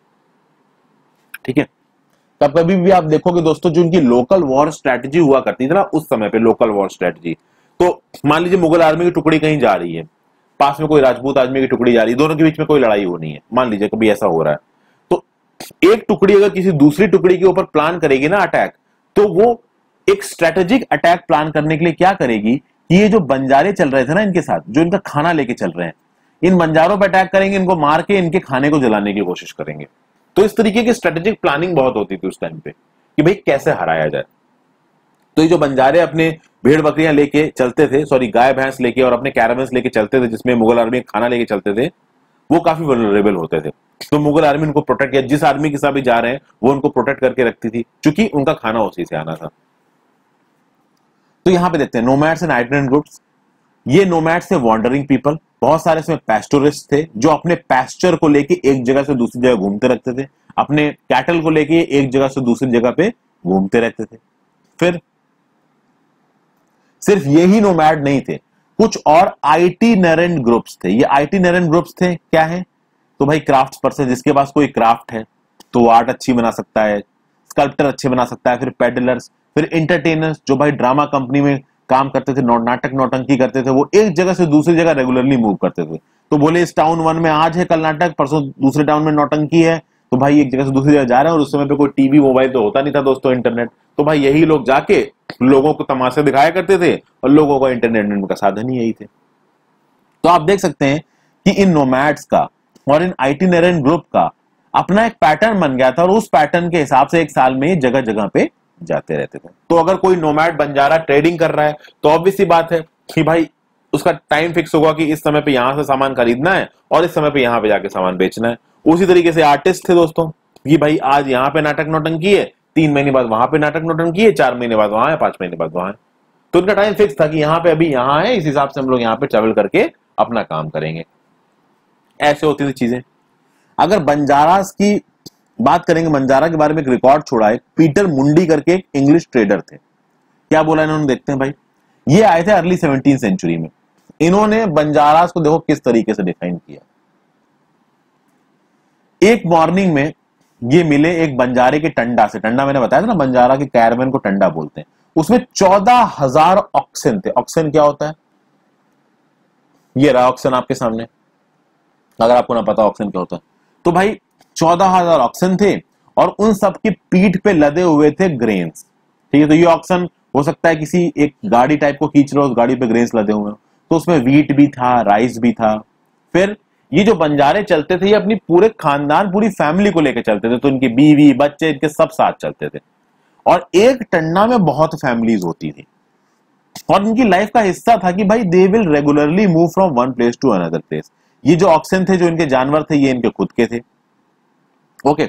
ठीक है। तब कभी भी आप देखोगे दोस्तों जो उनकी लोकल वॉर स्ट्रेटजी हुआ करती थी ना उस समय पे, लोकल वॉर स्ट्रेटजी, तो मान लीजिए मुगल आर्मी की टुकड़ी कहीं जा रही है, पास में कोई राजपूत आदमी की टुकड़ी जा रही है, दोनों के बीच में कोई लड़ाई होनी है, मान लीजिए कभी ऐसा हो रहा है, तो एक टुकड़ी अगर किसी दूसरी टुकड़ी के ऊपर प्लान करेगी ना अटैक, तो वो एक स्ट्रेटेजिक अटैक प्लान करने के लिए क्या करेगी कि ये जो बंजारे चल रहे थे ना इनके साथ, जो इनका खाना लेके चल रहे हैं, इन बंजारों पर अटैक करेंगे, इनको मार के इनके खाने को जलाने की कोशिश करेंगे। तो इस तरीके की स्ट्रेटेजिक प्लानिंग बहुत होती थी उस टाइम पे कि भाई कैसे हराया जाए। तो ये जो बंजारे अपने भेड़ बकरियां लेके चलते थे, सॉरी गाय भैंस लेके और अपने कैरावन्स लेके चलते थे जिसमें मुगल आर्मी खाना लेके चलते थे, वो काफी वल्नरेबल होते थे। तो मुगल आर्मी उनको प्रोटेक्ट किया, जिस आर्मी के साथ भी जा रहे हैं वो उनको प्रोटेक्ट करके रखती थी क्योंकि उनका खाना उसी से आना था। तो यहां पे देखते हैं नोमैड्स एंड आइटिनरेंट ग्रुप्स। ये नोमैड्स थे वॉन्डरिंग पीपल, बहुत सारे इसमें पैस्टोरिस्ट थे जो अपने पैस्चर को लेके एक जगह से दूसरी जगह घूमते रहते थे, अपने कैटल को लेके एक जगह से दूसरी जगह पे घूमते रहते थे। फिर सिर्फ यही नोमैड नहीं थे, कुछ और आइटिनरेंट ग्रुप्स थे। ये आइटिनरेंट ग्रुप्स थे क्या है? तो भाई क्राफ्ट पर्सन, जिसके पास कोई क्राफ्ट है तो वो आर्ट अच्छी बना सकता है, स्कल्प्टर अच्छे बना सकता है। फिर पेडलर्स, फिर एंटरटेनर्स जो भाई ड्रामा कंपनी में काम करते थे, नाटक नौटंकी करते थे, वो एक जगह से दूसरी जगह रेगुलरली मूव करते थे। तो बोले इस टाउन वन में आज है कल नाटक, परसों दूसरे टाउन में नौटंकी है, तो भाई एक जगह से दूसरी जगह जा रहे हैं, और उस समय पे कोई टीवी मोबाइल तो होता नहीं था दोस्तों, इंटरनेट, तो भाई यही लोग जाके लोगों को तमाशे दिखाया करते थे, और लोगों को इंटरनेट का साधन ही यही थे। तो आप देख सकते हैं कि इन नोमैड्स का और इन आइटिनरेंट ग्रुप का अपना एक पैटर्न बन गया था, और उस पैटर्न के हिसाब से एक साल में जगह जगह पे जाते रहते थे। तो अगर कोई नोमैड बंजारा ट्रेडिंग कर रहा है तो ऑब्वियस सी बात है कि भाई उसका टाइम फिक्स होगा कि इस समय पे यहां से सामान खरीदना है और इस समय पे यहां पे जाके सामान बेचना है। उसी तरीके से आर्टिस्ट थे दोस्तों कि भाई आज यहां पे नाटक नौटंकी है, तीन महीने बाद वहां पे नाटक नौटंकी है, चार महीने बाद वहां है, पांच महीने बाद वहां है। तो उनका टाइम फिक्स था कि यहाँ पे अभी यहाँ है, इस हिसाब से हम लोग यहाँ पे ट्रेवल करके अपना काम करेंगे। ऐसे होती थी चीजें। अगर बंजारास की बात करेंगे, बंजारा के बारे में एक रिकॉर्ड छोड़ा है, पीटर मुंडी करके एक इंग्लिश ट्रेडर थे। क्या बोला इन्होंने, देखते हैं भाई। ये आए थे अर्ली सेवनटीन सेंचुरी में। इन्होंने बंजारास को देखो किस तरीके से डिफाइन किया। एक मॉर्निंग में ये मिले एक बंजारे के टंडा से। टंडा मैंने बताया था ना, बंजारा के कैरवैन को टंडा बोलते हैं। उसमें चौदह हजार ऑक्सन थे। ऑक्सन क्या होता है, ये रहा ऑक्सन आपके सामने, अगर आपको ना पता ऑक्सन क्या होता है तो भाई चौदह हजार ऑक्सन थे, और उन सब की पीठ पे लदे हुए थे ग्रेन्स। ठीक है, तो ये ऑक्सन हो सकता है किसी एक गाड़ी टाइप को खींच रहे हो, उस गाड़ी पे ग्रेन्स लदे हुए हो, तो उसमें व्हीट भी था, राइस भी था। फिर ये जो बंजारे चलते थे, ये अपनी पूरे खानदान, पूरी फैमिली को लेकर चलते थे, तो इनकी बीवी बच्चे इनके सब साथ चलते थे, और एक टंडा में बहुत फैमिलीज होती थी, और इनकी लाइफ का हिस्सा था कि भाई they will regularly move from one place to another place. ये जो ऑक्सन थे, जो इनके जानवर थे, ये इनके खुद के थे। ओके,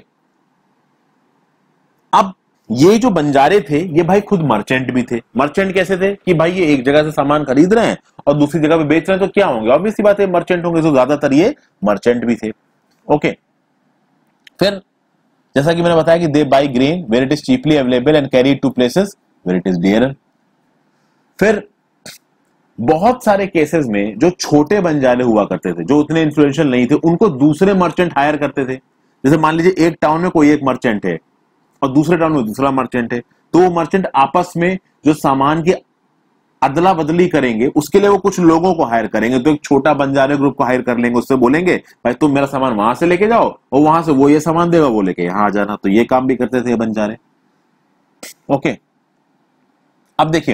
अब ये जो बंजारे थे, ये भाई खुद मर्चेंट भी थे। मर्चेंट कैसे थे कि भाई ये एक जगह से सामान खरीद रहे हैं और दूसरी जगह पे बेच रहे हैं, तो क्या होंगे, ऑब्वियस सी बात है मर्चेंट होंगे, तो ज्यादातर ये मर्चेंट भी थे। ओके, फिर जैसा कि मैंने बताया कि they buy grain where it is cheaply available and carry to places where it is dear. फिर बहुत सारे केसेस में जो छोटे बंजारे हुआ करते थे, जो उतने इन्फ्लुएंशियल नहीं थे, उनको दूसरे मर्चेंट हायर करते थे। जैसे मान लीजिए एक टाउन में कोई एक मर्चेंट है और दूसरे टाउन में दूसरा मर्चेंट है, तो वो मर्चेंट आपस में जो सामान की अदला बदली करेंगे, उसके लिए वो कुछ लोगों को हायर करेंगे। तो एक छोटा बंजारे ग्रुप को हायर कर लेंगे, उससे बोलेंगे भाई तुम मेरा सामान वहां से लेके जाओ, और वहां से वो ये सामान देगा, वो लेके यहां आ जाना। तो ये काम भी करते थे बंजारे। ओके, अब देखिए,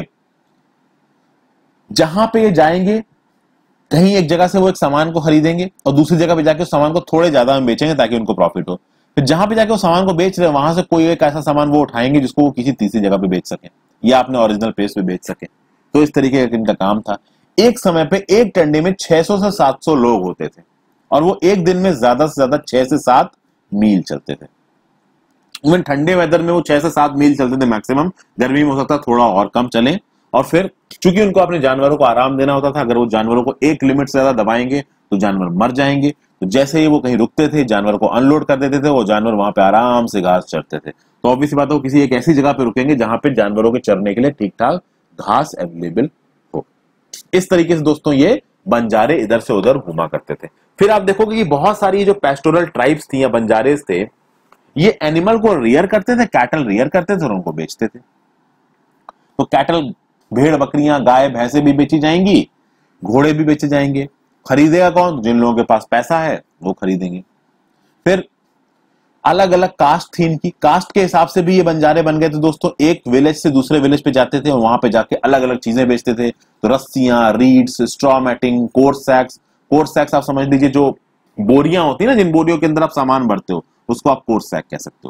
जहां पे ये जाएंगे, कहीं एक जगह से वो एक सामान को खरीदेंगे और दूसरी जगह पे जाके उस सामान को थोड़े ज्यादा में बेचेंगे ताकि उनको प्रॉफिट हो। फिर जहां पे जाके वो सामान को बेच रहे हैं, वहां से कोई एक ऐसा सामान वो उठाएंगे जिसको वो किसी तीसरी जगह पे बेच सके, या अपने ओरिजिनल प्लेस पे बेच सके। तो इस तरीके का इनका काम था। एक समय पे एक टंडे में छह सौ से सात सौ लोग होते थे, और वो एक दिन में ज्यादा से ज्यादा छह से सात मील चलते थे। इवन ठंडे वेदर में वो छह से सात मील चलते थे मैक्सिमम, गर्मी में हो सकता थोड़ा और कम चले। और फिर चूंकि उनको अपने जानवरों को आराम देना होता था, अगर वो जानवरों को एक लिमिट से ज्यादा दबाएंगे तो जानवर मर जाएंगे। तो जैसे ही वो कहीं रुकते थे, जानवर को अनलोड कर देते थे, वो जानवर वहां पे आराम से घास चरते थे। तो ऑब्वियस बात है वो किसी एक ऐसी जगह पे रुकेंगे जहां पे जानवरों के चरने के लिए ठीक ठाक घास अवेलेबल हो। इस तरीके से दोस्तों ये बंजारे इधर से उधर घुमा करते थे। फिर आप देखोगे कि बहुत सारी जो पेस्टोरल ट्राइब्स थी या बंजारेस थे, ये एनिमल को रियर करते थे, कैटल रियर करते थे और उनको बेचते थे। तो कैटल, भेड़ बकरियां, गाय भैंसे भी बेची जाएंगी, घोड़े भी बेचे जाएंगे। खरीदेगा कौन, जिन लोगों के पास पैसा है वो खरीदेंगे। फिर अलग अलग कास्ट थी इनकी, कास्ट के हिसाब से भी ये बंजारे बन गए थे दोस्तों। एक विलेज से दूसरे विलेज पे जाते थे और वहां पे जाके अलग अलग चीजें बेचते थे। तो रस्सियां, reeds, straw matting, coarse sacks. Coarse sacks आप समझ लीजिए जो बोरियां होती है ना, जिन बोरियों के अंदर आप सामान भरते हो, उसको आप कोर्स सैक कह सकते हो।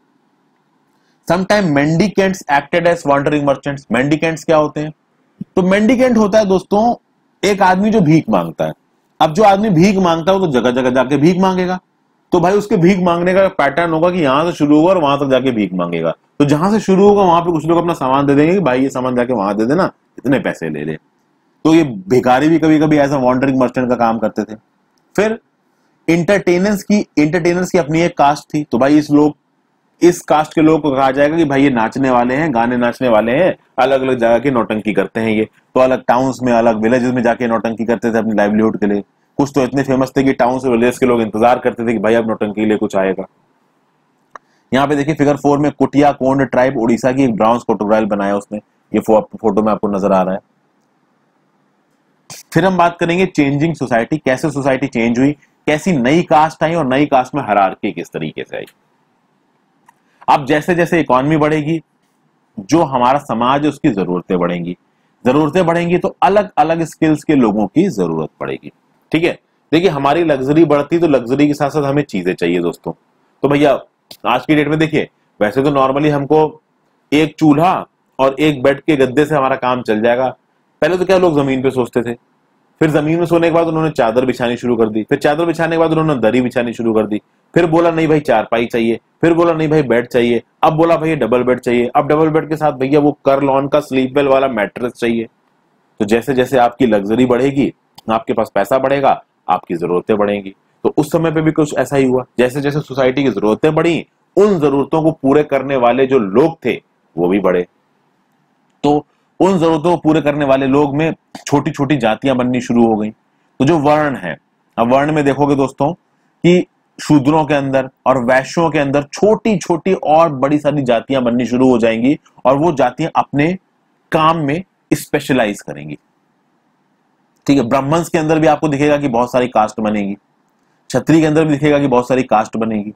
Sometime mendicants acted as wandering merchants. Mendicants क्या होते हैं, तो मेंडिकेंट होता है दोस्तों एक आदमी जो भीख मांगता है। अब जो आदमी भीख मांगता है वो तो जगह जगह जाके भीख मांगेगा, तो भाई उसके भीख मांगने का पैटर्न होगा कि यहां से शुरू होगा और वहां तक जाके भीख मांगेगा। तो जहां से शुरू होगा वहां पे कुछ लोग अपना सामान दे देंगे कि भाई ये सामान जाके वहां दे देना, इतने पैसे ले ले। तो ये भिखारी भी कभी कभी एज अ वॉन्डरिंग मर्चेंट का काम करते थे। फिर इंटरटेनर्स की इंटरटेनर्स की अपनी एक कास्ट थी। तो भाई इस लोग इस कास्ट के लोगों को कहा जाएगा कि भाई ये नाचने वाले हैं, गाने नाचने वाले हैं, अलग अलग जगह की नौटंकी करते हैं ये। तो अलग टाउन्स में, अलग विलेजेस में जाके नौटंकी करते थे अपनी लाइवलीहुड के लिए। कुछ तो इतने फेमस थे कि टाउन से विलेज के लोग इंतजार करते थे कि भाई अब नौटंकी के लिए कुछ आएगा। यहाँ पे देखिए फिगर फोर में कुटिया कोंड ट्राइब, उड़ीसा की एक ब्राउन्स फोटोग्राफ बनाया उसने। ये फो, फोटो में आपको नजर आ रहा है। फिर हम बात करेंगे चेंजिंग सोसाइटी, कैसे सोसाइटी चेंज हुई, कैसी नई कास्ट आई और नई कास्ट में हायरार्की किस तरीके से आई। अब जैसे जैसे इकोनॉमी बढ़ेगी, जो हमारा समाज है उसकी जरूरतें बढ़ेंगी, जरूरतें बढ़ेंगी तो अलग अलग स्किल्स के लोगों की जरूरत पड़ेगी। ठीक है, देखिए हमारी लग्जरी बढ़ती तो लग्जरी के साथ साथ हमें चीजें चाहिए दोस्तों। तो भैया आज की डेट में देखिए, वैसे तो नॉर्मली हमको एक चूल्हा और एक बेड के गद्दे से हमारा काम चल जाएगा। पहले तो क्या लोग जमीन पे सोचते थे, फिर जमीन में सोने के बाद उन्होंने चादर बिछानी शुरू कर दी, फिर चादर बिछाने के बाद उन्होंने दरी बिछानी शुरू कर दी, फिर बोला नहीं भाई चारपाई चाहिए, फिर बोला नहीं भाई बेड चाहिए, अब बोला भैया डबल बेड चाहिए, अब डबल बेड के साथ भैया वो कर्ल ऑन का स्लीप वेल वाला मैट्रेस चाहिए। तो जैसे जैसे आपकी लग्जरी बढ़ेगी, आपके पास पैसा बढ़ेगा, आपकी जरूरतें बढ़ेंगी। तो उस समय पे भी कुछ ऐसा ही हुआ, जैसे जैसे सोसाइटी की जरूरतें बढ़ी, उन जरूरतों को पूरे करने वाले जो लोग थे वो भी बढ़े। तो उन जरूरतों को पूरे करने वाले लोग में छोटी छोटी जातियां बननी शुरू हो गई। तो जो वर्ण है, अब वर्ण में देखोगे दोस्तों कि शूद्रों के अंदर और वैश्यों के अंदर छोटी छोटी और बड़ी सारी जातियां बननी शुरू हो जाएंगी, और वो जातियां अपने काम में स्पेशलाइज करेंगी। ठीक है, ब्राह्मण्स के अंदर भी आपको दिखेगा कि बहुत सारी कास्ट बनेगी, क्षत्रिय के अंदर भी दिखेगा कि बहुत सारी कास्ट बनेगी।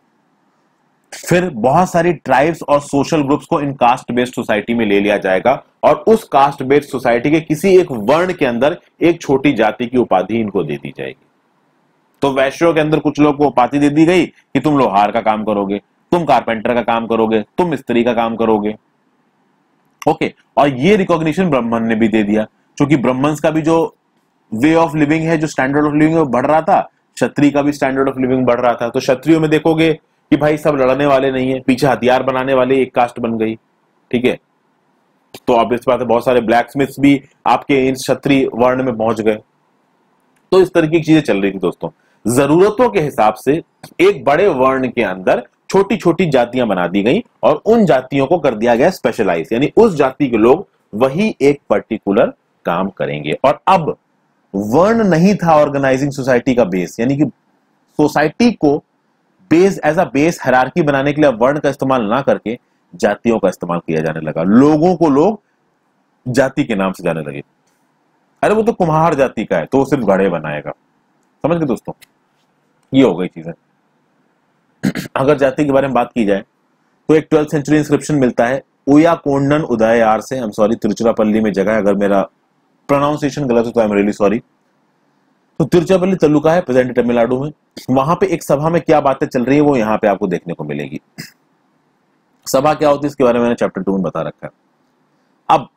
फिर बहुत सारी ट्राइब्स और सोशल ग्रुप्स को इन कास्ट बेस्ड सोसाइटी में ले लिया जाएगा, और उस कास्ट बेस्ड सोसाइटी के किसी एक वर्ण के अंदर एक छोटी जाति की उपाधि इनको दे दी जाएगी। तो वैश्यों के अंदर कुछ लोग को उपाधि दे दी गई कि तुम लोहार का काम करोगे, तुम कारपेंटर का काम करोगे, तुम मिस्त्री का काम करोगे। ओके, और ये रिकॉग्निशन ब्राह्मण ने भी दे दिया, क्योंकि ब्राह्मण्स का भी जो वे ऑफ लिविंग है, जो स्टैंडर्ड ऑफ लिविंग बढ़ रहा था, क्षत्रिय का भी स्टैंडर्ड ऑफ लिविंग बढ़ रहा था। तो क्षत्रियों में देखोगे कि भाई सब लड़ने वाले नहीं है, पीछे हथियार बनाने वाले एक कास्ट बन गई। ठीक है, तो अब इस बात है बहुत सारे ब्लैक स्मिथ्स भी आपके इन क्षत्रिय वर्ण में पहुंच गए। तो इस तरीके की चीजें चल रही थी दोस्तों। जरूरतों के हिसाब से एक बड़े वर्ण के अंदर छोटी छोटी जातियां बना दी गई, और उन जातियों को कर दिया गया स्पेशलाइज, यानी उस जाति के लोग वही एक पर्टिकुलर काम करेंगे। और अब वर्ण नहीं था ऑर्गेनाइजिंग सोसाइटी का बेस, यानी कि सोसाइटी को base as a base hierarchy बनाने के लिए वर्ण का इस्तेमाल ना करके जातियों का इस्तेमाल किया जाने लगा। लोगों को लोग जाति के नाम से जाने लगे। अरे वो तो कुम्हार जाति का है तो वो सिर्फ घड़े बनाएगा। समझ गए दोस्तों, ये हो गई चीजें। अगर जाति के बारे में बात की जाए तो एक ट्वेल्थ सेंचुरी इंस्क्रिप्शन मिलता है उयाकोंडन उदययार से। हम सॉरी, तिरुचिरापल्ली में जगह है, अगर मेरा प्रोनाउंसिएशन गलत हो तो आई एम रियली सॉरी। तो तिरुचिरापल्ली तालुका है प्रेजेंट तमिलनाडु में। वहां पे एक सभा में क्या बातें चल रही है वो यहाँ पे आपको देखने को मिलेगी। सभा क्या होती है इसके बारे में मैंने चैप्टर टू में बता रखा है। अब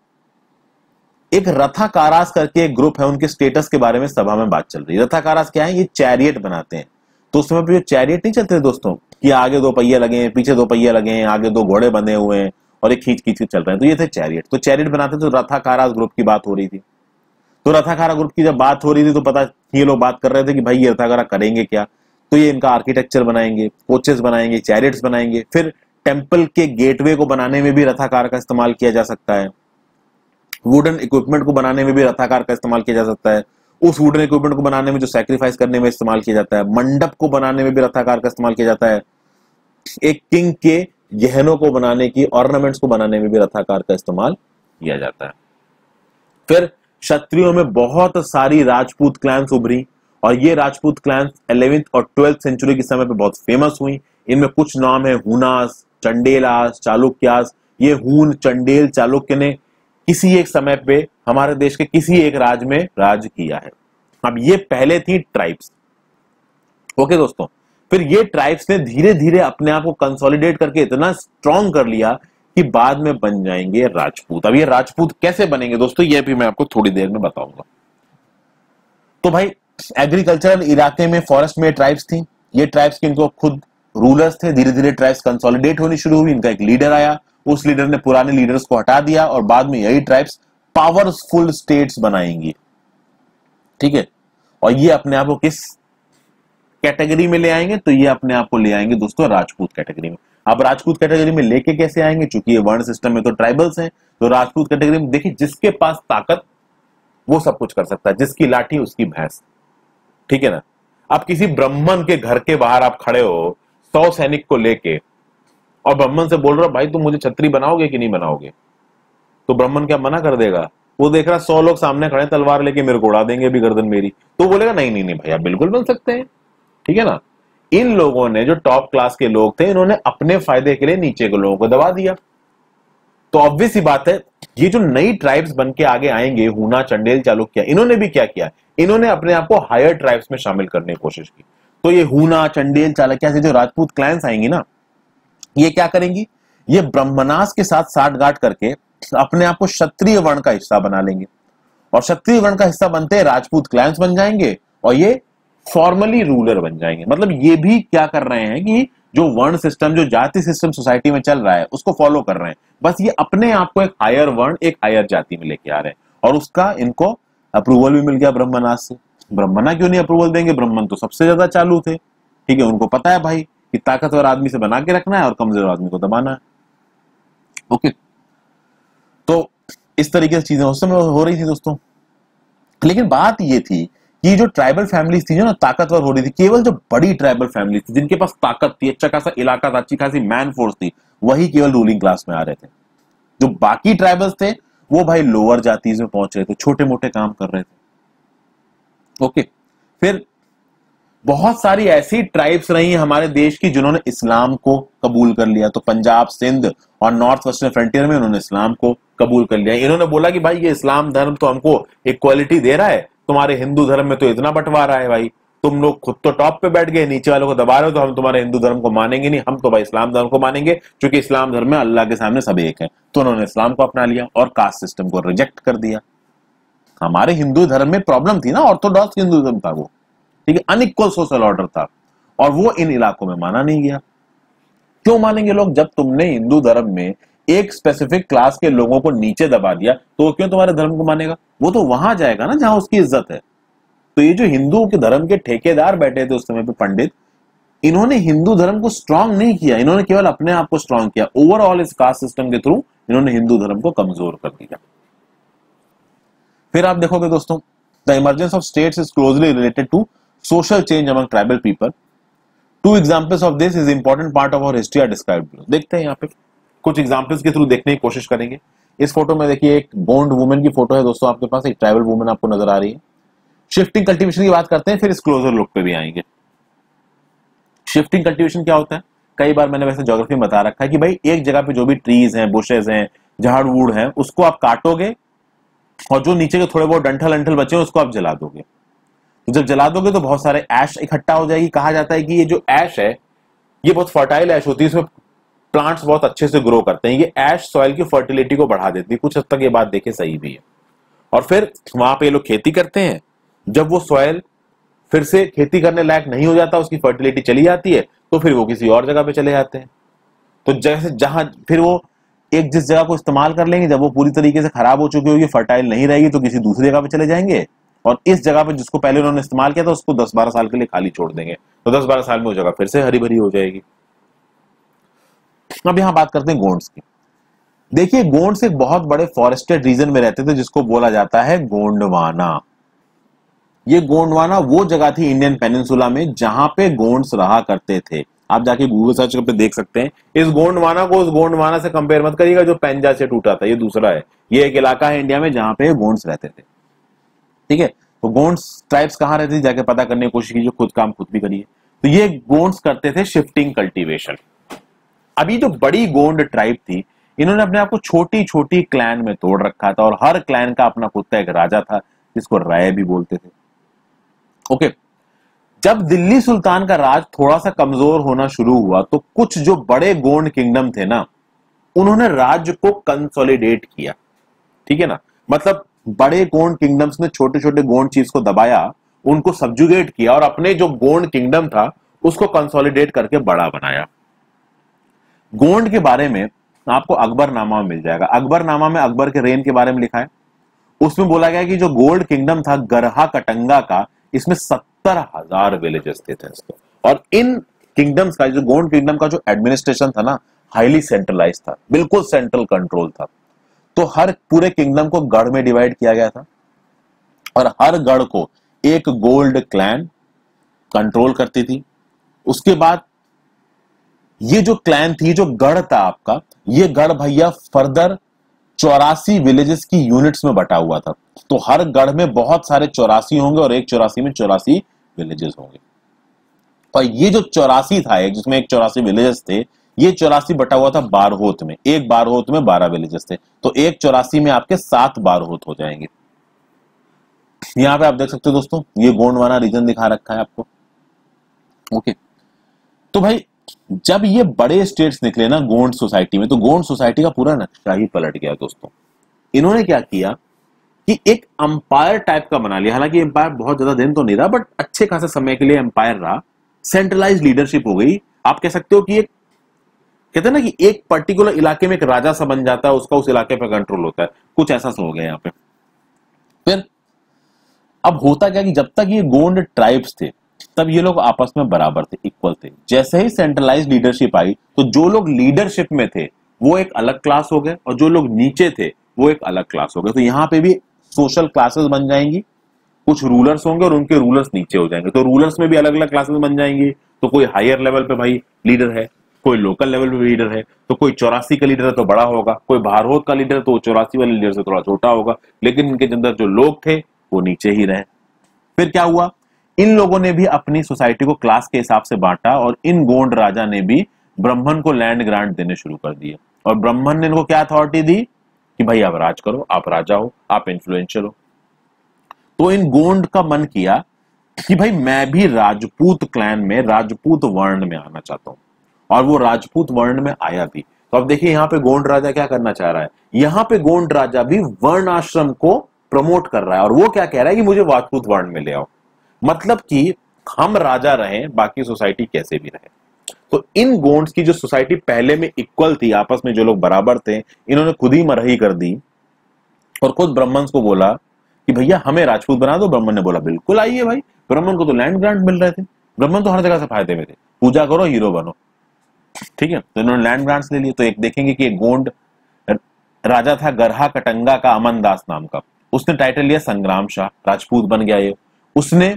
एक रथाकारास करके एक ग्रुप है, उनके स्टेटस के बारे में सभा में बात चल रही है। रथाकारास क्या है? ये चैरियट बनाते हैं। तो उस समय पे जो चैरियट नहीं चलते दोस्तों, कि आगे दो पहिए लगे हैं, पीछे दो पहिए लगे हैं, आगे दो घोड़े बंधे हुए हैं और एक खींच खींच के चल रहे हैं, तो ये थे चैरियट। तो चैरियट बनाते तो रथाकारास ग्रुप की बात हो रही थी। तो रथाकारा ग्रुप की जब बात हो रही थी तो पता ये लोग बात कर रहे थे कि भाई ये रथाकारा करेंगे क्या। तो ये इनका आर्किटेक्चर बनाएंगे, कोचेस बनाएंगे, चैरियट्स बनाएंगे। फिर टेम्पल के गेटवे को बनाने में भी रथाकार का इस्तेमाल किया जा सकता है। वुडन इक्विपमेंट को बनाने में भी रथाकार का इस्तेमाल किया जा सकता है। उस वुडन इक्विपमेंट को बनाने में जो सैक्रिफाइस करने में इस्तेमाल किया जाता है। मंडप को बनाने में भी रथाकार का इस्तेमाल किया जाता है। एक किंग के गहनों को बनाने की, ऑर्नामेंट्स को बनाने में भी रथाकार का इस्तेमाल किया जाता है। फिर क्षत्रियों में बहुत सारी राजपूत क्लैंस उभरी और ये राजपूत क्लैंस इलेवेंथ और ट्वेल्थ सेंचुरी के समय पे बहुत फेमस हुई। इनमें कुछ नाम है हुनास, चंडेलास, चालुक्यास। ये हून, चंडेल, चालुक्य ने किसी एक समय पे हमारे देश के किसी एक राज्य में राज किया है। अब ये पहले थी ट्राइब्स। ओके दोस्तों, फिर ये ट्राइब्स ने धीरे धीरे अपने आप को कंसोलिडेट करके इतना स्ट्रॉन्ग कर लिया कि बाद में बन जाएंगे राजपूत। अब ये राजपूत कैसे बनेंगे दोस्तों, ये भी मैं आपको थोड़ी देर में बताऊंगा। तो भाई एग्रीकल्चरल इलाके में, फॉरेस्ट में ट्राइब्स थी। ये ट्राइब्स के इनको खुद रूलर्स थे। धीरे धीरे ट्राइब्स कंसोलिडेट होनी शुरू हुई। इनका एक लीडर आया, उस लीडर ने पुराने लीडर्स को हटा दिया और बाद में यही ट्राइब्स पावरफुल स्टेट्स बनाएंगी। ठीक है, और ये अपने आप को किस कैटेगरी में ले आएंगे? तो ये अपने आप को ले आएंगे दोस्तों राजपूत कैटेगरी में। अब राजपूत कैटेगरी में लेके कैसे आएंगे? चूंकि ये वर्ण सिस्टम में तो ट्राइबल्स हैं, तो राजपूत कैटेगरी में देखिए जिसके पास ताकत वो सब कुछ कर सकता है, जिसकी लाठी उसकी भैंस। ठीक है ना। अब किसी ब्राह्मण के घर के बाहर आप खड़े हो सौ सैनिक को लेके और ब्राह्मण से बोल रहे हो भाई तुम मुझे छत्री बनाओगे कि नहीं बनाओगे, तो ब्राह्मण क्या मना कर देगा? वो देख रहा सौ लोग सामने खड़े तलवार लेके मेरे को उड़ा देंगे भी गर्दन मेरी, तो बोलेगा नहीं नहीं नहीं भैया बिल्कुल बन सकते हैं, ठीक है ना। इन लोगों ने जो टॉप क्लास के लोग थे, इन्होंने अपने फायदे के लिए नीचे के लोगों को दबा दिया। तो ऑब्वियस ही बात है, ये जो नई ट्राइब्स बन के आगे आएंगे, हूना, चंडेल, चालुक्य, इन्होंने भी क्या किया, इन्होंने अपने आप को हायर ट्राइब्स में शामिल करने की कोशिश की। तो ये हूना, चंडेल, चालुक्य से जो राजपूत क्लैंस आएंगी ना, ये क्या करेंगी, ये ब्रह्मनास के साथ साठगांठ करके अपने आप को क्षत्रिय वर्ण का हिस्सा बना लेंगे, और क्षत्रिय वर्ण का हिस्सा बनते राजपूत क्लैंस बन जाएंगे, और ये फॉर्मली रूलर बन जाएंगे। मतलब ये भी क्या कर रहे हैं कि जो वर्ण सिस्टम, जो जाति सिस्टम सोसाइटी में चल रहा है, उसको फॉलो कर रहे हैं, बस ये अपने आप को एक हायर वर्ण, एक हायर जाति में लेके आ रहे हैं, और उसका इनको अप्रूवल भी मिल गया ब्रह्मनास से। ब्रह्मना क्यों नहीं अप्रूवल देंगे, ब्राह्मण तो सबसे ज्यादा चालू थे, ठीक है, उनको पता है भाई कि ताकतवर आदमी से बना के रखना है और कमजोर आदमी को दबाना है। ओके, तो इस तरीके से चीजें उस समय हो रही थी दोस्तों। लेकिन बात ये थी कि जो ट्राइबल फैमिलीज थी जो ना ताकतवर हो रही थी, केवल जो बड़ी ट्राइबल फैमिलीज थी जिनके पास ताकत थी, अच्छा खासा इलाका था, अच्छी खासी मैन फोर्स थी, वही केवल रूलिंग क्लास में आ रहे थे। जो बाकी ट्राइबल्स थे वो भाई लोअर जातीज में पहुंच रहे थे, छोटे मोटे काम कर रहे थे। ओके, फिर बहुत सारी ऐसी ट्राइब्स रही हमारे देश की जिन्होंने इस्लाम को कबूल कर लिया। तो पंजाब, सिंध और नॉर्थ वेस्टर्न फ्रंटियर में उन्होंने इस्लाम को कबूल कर लिया। इन्होंने बोला कि भाई ये इस्लाम धर्म तो हमको इक्वालिटी दे रहा है, तुम्हारे हिंदू धर्म में तो इतना बंटवारा है भाई, तुम लोग खुद तो टॉप पे बैठ गए, नीचे वालों को दबा रहे हो, तो हम तुम्हारे हिंदू धर्म को मानेंगे नहीं, हम तो भाई इस्लाम धर्म को मानेंगे, क्योंकि इस्लाम धर्म में अल्लाह के सामने सब एक है। तो उन्होंने इस्लाम को अपना लिया और कास्ट सिस्टम को रिजेक्ट कर दिया। हमारे हिंदू धर्म में प्रॉब्लम थी ना, ऑर्थोडॉक्स हिंदू धर्म था वो, ठीक है, अनइक्वल सोशल ऑर्डर था, और वो इन इलाकों में माना नहीं गया। क्यों मानेंगे लोग, जब तुमने हिंदू धर्म में एक स्पेसिफिक क्लास के लोगों को नीचे दबा दिया, तो क्यों तुम्हारे धर्म को मानेगा, वो तो वहां जाएगा ना जहां उसकी इज्जत है। तो ये जो हिंदू के धर्म के ठेकेदार बैठे थे उस समय पे पंडित, इन्होंने हिंदू धर्म को स्ट्रांग नहीं किया, इन्होंने केवल अपने आप को स्ट्रांग किया। ओवरऑल इस कास्ट सिस्टम के थ्रू इन्होंने हिंदू धर्म को कमजोर कर दिया। फिर आप देखोगे दोस्तों, the emergence of states is closely related to social change among tribal people. Two examples of this is important part of our history are described. देखते हैं यहाँ पे कुछ एग्जांपल्स के थ्रू देखने की कोशिश करेंगे। इस फोटो में देखिए एक गोंड वुमन की फोटो है दोस्तों, आपके पास एक ट्राइबल वुमन आपको नजर आ रही है। शिफ्टिंग कल्टीवेशन की बात करते हैं, फिर इस क्लोजर लुक पे भी आएंगे। शिफ्टिंग कल्टीवेशन क्या होता है, कई बार मैंने वैसे ज्योग्राफी में बता रखा है कि भाई एक जगह पे जो भी ट्रीज हैं, बुशेस हैं, झाड़ वूड़ हैं, उसको आप काटोगे और जो नीचे के थोड़े बहुत डंठल अंठल बचे हैं उसको आप जला दोगे। तो जब जला दोगे तो बहुत सारे ऐश इकट्ठा हो जाएगी। कहा जाता है कि ये जो ऐश है ये बहुत फर्टाइल ऐश होती है, इसमें प्लांट्स बहुत अच्छे से ग्रो करते हैं। ये ऐश सॉइल की फर्टिलिटी को बढ़ा देती है। कुछ हद तक ये बात देखे सही भी है। और फिर वहां पे लोग खेती करते हैं, जब वो सॉइल फिर से खेती करने लायक नहीं हो जाता, उसकी फर्टिलिटी चली जाती है, तो फिर वो किसी और जगह पे चले जाते हैं। तो जैसे जहां फिर वो एक जिस जगह को इस्तेमाल कर लेंगे, जब वो पूरी तरीके से खराब हो चुकी होगी, फर्टाइल नहीं रहेगी, तो किसी दूसरी जगह पे चले जाएंगे और इस जगह पे जिसको पहले उन्होंने इस्तेमाल किया था उसको दस बारह साल के लिए खाली छोड़ देंगे। तो दस बारह साल में वो जगह फिर से हरी भरी हो जाएगी। अब यहां बात करते हैं गोंड्स की। देखिए गोंड्स एक बहुत बड़े फॉरेस्टेड रीजन में रहते थे जिसको बोला जाता है गोंडवाना। ये गोंडवाना वो जगह थी इंडियन पेनिनसुला में जहां पे गोंड्स रहा करते थे। आप जाके गूगल सर्च करके देख सकते हैं। इस गोंडवाना को उस गोंडवाना से कंपेयर मत करिएगा जो पेंजा से टूटा था, ये दूसरा है। ये एक इलाका है इंडिया में जहां पे गोंड्स रहते थे, ठीक है। तो गोंड्स ट्राइब्स कहां रहती थी, जाके पता करने की कोशिश कीजिए, खुद काम खुद भी करिए। तो ये गोंड्स करते थे शिफ्टिंग कल्टीवेशन। अभी जो बड़ी गोंड ट्राइब थी, इन्होंने अपने आप को छोटी छोटी क्लैन में तोड़ रखा था और हर क्लैन का अपना खुद का एक राजा था जिसको राय भी बोलते थे। ओके, जब दिल्ली सुल्तान का राज थोड़ा सा कमजोर होना शुरू हुआ तो कुछ जो बड़े गोंड किंगडम थे ना, उन्होंने राज्य को कंसोलिडेट किया, ठीक है ना। मतलब बड़े गोंड किंगडम्स ने छोटे छोटे गोंड चीज को दबाया, उनको सब्जुगेट किया और अपने जो गोंड किंगडम था उसको कंसोलिडेट करके बड़ा बनाया। गोंड के बारे में आपको अकबरनामा में मिल जाएगा। अकबरनामा में अकबर के रेन के बारे में लिखा है। उसमें बोला गया कि जो गोल्ड किंगडम था गरहा कटंगा का, इसमें सत्तर हजार विलेजेस थे इसके। और इन किंगडम्स का, जो गोंड किंगडम का जो एडमिनिस्ट्रेशन था ना, हाईली सेंट्रलाइज था, बिल्कुल सेंट्रल कंट्रोल था। तो हर पूरे किंगडम को गढ़ में डिवाइड किया गया था और हर गढ़ को एक गोल्ड क्लैन कंट्रोल करती थी। उसके बाद ये जो क्लैन थी, जो गढ़ था आपका, ये गढ़ भैया फर्दर चौरासी विलेजेस की यूनिट्स में बटा हुआ था। तो हर गढ़ में बहुत सारे चौरासी होंगे और एक चौरासी में चौरासी विलेजेस होंगे। और ये जो चौरासी था, एक जिसमें एक चौरासी विलेजेस थे, ये चौरासी बटा हुआ था बारहोत में। एक बारहोत में बारह विलेजेस थे, तो एक चौरासी में आपके सात बारहोत हो जाएंगे। यहां पे आप देख सकते हो दोस्तों, ये गोंडवाना रीजन दिखा रखा है आपको। ओके, तो भाई जब ये बड़े स्टेट्स निकले ना गोंड सोसाइटी में, तो गोंड सोसाइटी का पूरा नक्शा ही पलट गया दोस्तों। इन्होंने क्या किया कि एक अंपायर टाइप का बना लिया। हालांकि एम्पायर बहुत ज्यादा दिन तो नहीं रहा, बट अच्छे खासे समय के लिए एम्पायर रहा। सेंट्रलाइज लीडरशिप हो गई। आप कह सकते हो कि एक, कहते हैं ना कि एक पर्टिकुलर इलाके में एक राजा सा बन जाता है, उसका उस इलाके पर कंट्रोल होता है, कुछ ऐसा सा हो गया यहाँ पे। फिर अब होता क्या कि जब तक ये गोंड ट्राइब्स थे तब ये लोग आपस में बराबर थे, इक्वल थे। जैसे ही सेंट्रलाइज लीडरशिप आई तो जो लोग लीडरशिप में थे वो एक अलग क्लास हो गए और जो लोग नीचे थे वो एक अलग क्लास हो गए। तो यहाँ पे भी सोशल क्लासेस बन जाएंगी। कुछ रूलर्स होंगे और उनके रूलर्स नीचे हो जाएंगे, तो रूलर्स में भी अलग अलग क्लासेस बन जाएंगी। तो कोई हायर लेवल पे भाई लीडर है, कोई लोकल लेवल पे लीडर है, तो कोई चौरासी का लीडर है तो बड़ा होगा, कोई बारहोत का लीडर है तो चौरासी वाले लीडर से थोड़ा छोटा होगा। लेकिन इनके अंदर जो लोग थे वो नीचे ही रहे। फिर क्या हुआ, इन लोगों ने भी अपनी सोसाइटी को क्लास के हिसाब से बांटा और इन गोंड राजा ने भी ब्राह्मण को लैंड ग्रांट देने शुरू कर दिए। और ब्राह्मण ने इनको क्या अथॉरिटी दी कि भाई आप राज करो, आप राजा हो, आप इन्फ्लुएंशियल हो। तो इन गोंड का मन किया कि भाई मैं भी राजपूत क्लैन में, राजपूत वर्ण में आना चाहता हूं, और वो राजपूत वर्ण में आया भी। तो अब देखिए यहाँ पे गोंड राजा क्या करना चाह रहा है, यहाँ पे गोंड राजा भी वर्ण आश्रम को प्रमोट कर रहा है। और वो क्या कह रहा है कि मुझे राजपूत वर्ण में ले आओ, मतलब कि हम राजा रहे, बाकी सोसाइटी कैसे भी रहे। तो इन गोंड्स की जो सोसाइटी पहले में इक्वल थी, आपस में जो लोग बराबर थे, इन्होंने खुद ही मरही कर दी और खुद ब्राह्मण को बोला कि भैया हमें राजपूत बना दो। ब्राह्मण ने बोला बिल्कुल आइए भाई, ब्राह्मण को तो लैंड ग्रांट मिल रहे थे, ब्राह्मण तो हर जगह से फायदे में थे, पूजा करो हीरो बनो, ठीक है। तो इन्होंने लैंड ग्रांट्स ले लिए। तो एक देखेंगे कि एक गोंड राजा था गरहा कटंगा का, अमन दास नाम का, उसने टाइटल लिया संग्राम शाह, राजपूत बन गया ये। उसने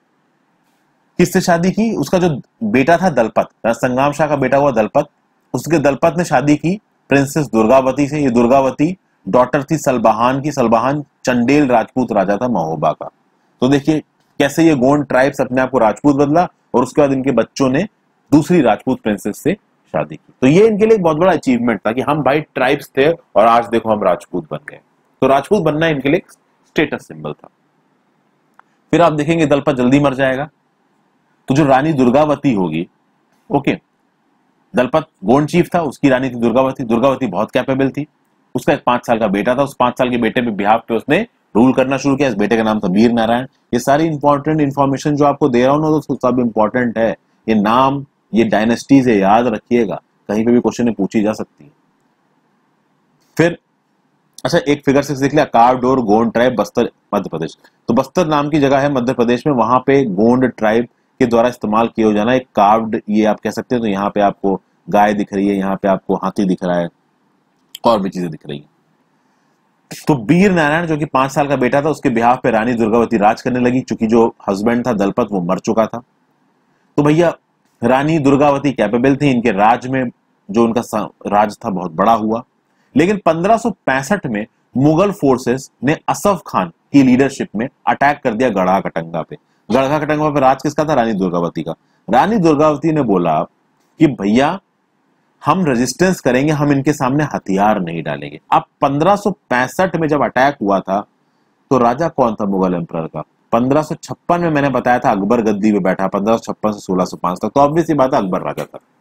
किससे शादी की, उसका जो बेटा था दलपत, संग्राम शाह का बेटा हुआ दलपत, उसके दलपत ने शादी की प्रिंसेस दुर्गावती से। ये दुर्गावती डॉटर थी सलबहान की। सलबहान चंडेल राजपूत राजा था महोबा का। तो देखिए कैसे ये गोंड ट्राइब्स अपने आप को राजपूत बदला और उसके बाद इनके बच्चों ने दूसरी राजपूत प्रिंसेस से शादी की। तो ये इनके लिए एक बहुत बड़ा अचीवमेंट था कि हम भाई ट्राइब्स थे और आज देखो हम राजपूत बन गए। तो राजपूत बनना इनके लिए स्टेटस सिंबल था। फिर आप देखेंगे दलपत जल्दी मर जाएगा, तो जो रानी दुर्गावती होगी, ओके, दलपत गोंड चीफ था, उसकी रानी थी दुर्गावती। दुर्गावती बहुत कैपेबल थी। उसका एक पांच साल का बेटा था, उस पांच साल के बेटे पे बिहाफ पे उसने रूल करना शुरू किया। इस बेटे का नाम था वीर नारायण। ये सारी इंपॉर्टेंट इंफॉर्मेशन जो आपको दे रहा हूं ना दोस्तों, सब इंपॉर्टेंट है। ये नाम, ये डायनेस्टीज है, याद रखिएगा, कहीं पे भी क्वेश्चन में पूछी जा सकती है। फिर अच्छा एक फिगर सिक्स देख लिया, कार्वडोर गोंड ट्राइब बस्तर मध्य प्रदेश। तो बस्तर नाम की जगह है मध्य प्रदेश में, वहां पे गोंड ट्राइब के द्वारा इस्तेमाल किया हो जाना एक कार्व्ड, ये आप कह सकते हैं। तो यहाँ पे आपको गाय दिख रही है, यहाँ पे आपको हाथी दिख रहा है, और भी चीजें दिख रही है। तो वीर नारायण जो कि पांच साल का बेटा था, उसके बिहाफ पे रानी दुर्गावती राज करने लगी, चूंकि जो हस्बैंड था दलपत वो मर चुका था। तो भैया रानी दुर्गावती कैपेबल थी, इनके राज में जो उनका राज था बहुत बड़ा हुआ। लेकिन पंद्रह सौ पैंसठ में मुगल फोर्सेस ने असफ खान की लीडरशिप में अटैक कर दिया गढ़ा कटंगा पे। गढ़ा कटंगा पे राज किसका था, रानी दुर्गावती का। रानी दुर्गावती ने बोला कि भैया हम रेजिस्टेंस करेंगे, हम इनके सामने हथियार नहीं डालेंगे। अब पंद्रह सौ पैंसठ में जब अटैक हुआ था तो राजा कौन था मुगल एम्परर का, पंद्रह सौ छप्पन में मैंने बताया था अकबर गद्दी पे बैठा, पंद्रह सौ छप्पन से सोलह सौ पांच तक। तो ऑब्वियस बात है अकबर राजा था।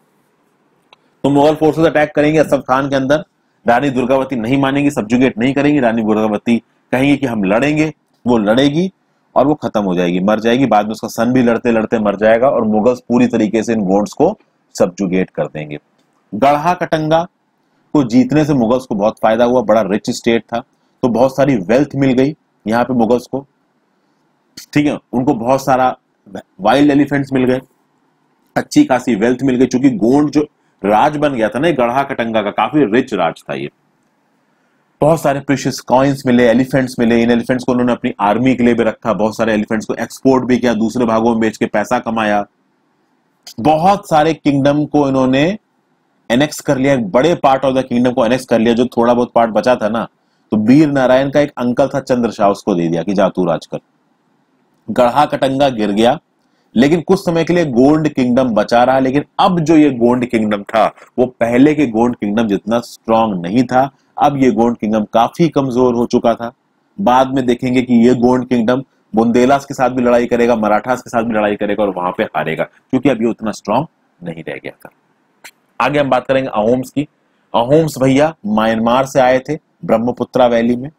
तो मुगल फोर्सेस अटैक करेंगे असफ खान के अंदर, रानी दुर्गावती नहीं मानेगी, सब्जुगेट नहीं करेंगी। रानी दुर्गावती कहेंगे कि हम लड़ेंगे, वो लड़ेगी और वो खत्म हो जाएगी, मर जाएगी। बाद में उसका सन भी लड़ते लड़ते मर जाएगा और मुगल्स पूरी तरीके से इन गोंड्स को सब्जुगेट कर देंगे। गढ़ा कटंगा को जीतने से मुगल्स को बहुत फायदा हुआ, बड़ा रिच स्टेट था, तो बहुत सारी वेल्थ मिल गई यहाँ पे मुगल्स को, ठीक है। उनको बहुत सारा वाइल्ड एलिफेंट्स मिल गए, अच्छी खासी वेल्थ मिल गई, क्योंकि गोंड जो राज बन गया था ना गढ़ा कटंगा का, काफी रिच राज था ये। बहुत सारे प्रीशियस कॉइन्स मिले, एलिफेंट्स मिले। इन एलिफेंट्स को उन्होंने अपनी आर्मी के लिए भी रखा, बहुत सारे एलिफेंट्स को एक्सपोर्ट भी किया, दूसरे भागों में बेच के पैसा कमाया। बहुत सारे किंगडम को इन्होंने एनेक्स कर लिया, एक बड़े पार्ट ऑफ द किंगडम को एनेक्स कर लिया, जो थोड़ा बहुत पार्ट बचा था ना, तो वीर नारायण का एक अंकल था चंद्र शाह, उसको दे दिया कि जा तू राज कर। गढ़ा कटंगा गिर गया, लेकिन कुछ समय के लिए गोंड किंगडम बचा रहा। लेकिन अब जो ये गोंड किंगडम था वो पहले के गोंड किंगडम जितना स्ट्रांग नहीं था। अब ये गोंड किंगडम काफी कमजोर हो चुका था। बाद में देखेंगे कि ये गोंड किंगडम बुंदेलास के साथ भी लड़ाई करेगा, मराठास के साथ भी लड़ाई करेगा और वहां पे हारेगा, क्योंकि अब ये उतना स्ट्रांग नहीं रह गया था। आगे हम बात करेंगे अहोम्स की। अहोम्स भैया म्यांमार से आए थे, ब्रह्मपुत्रा वैली में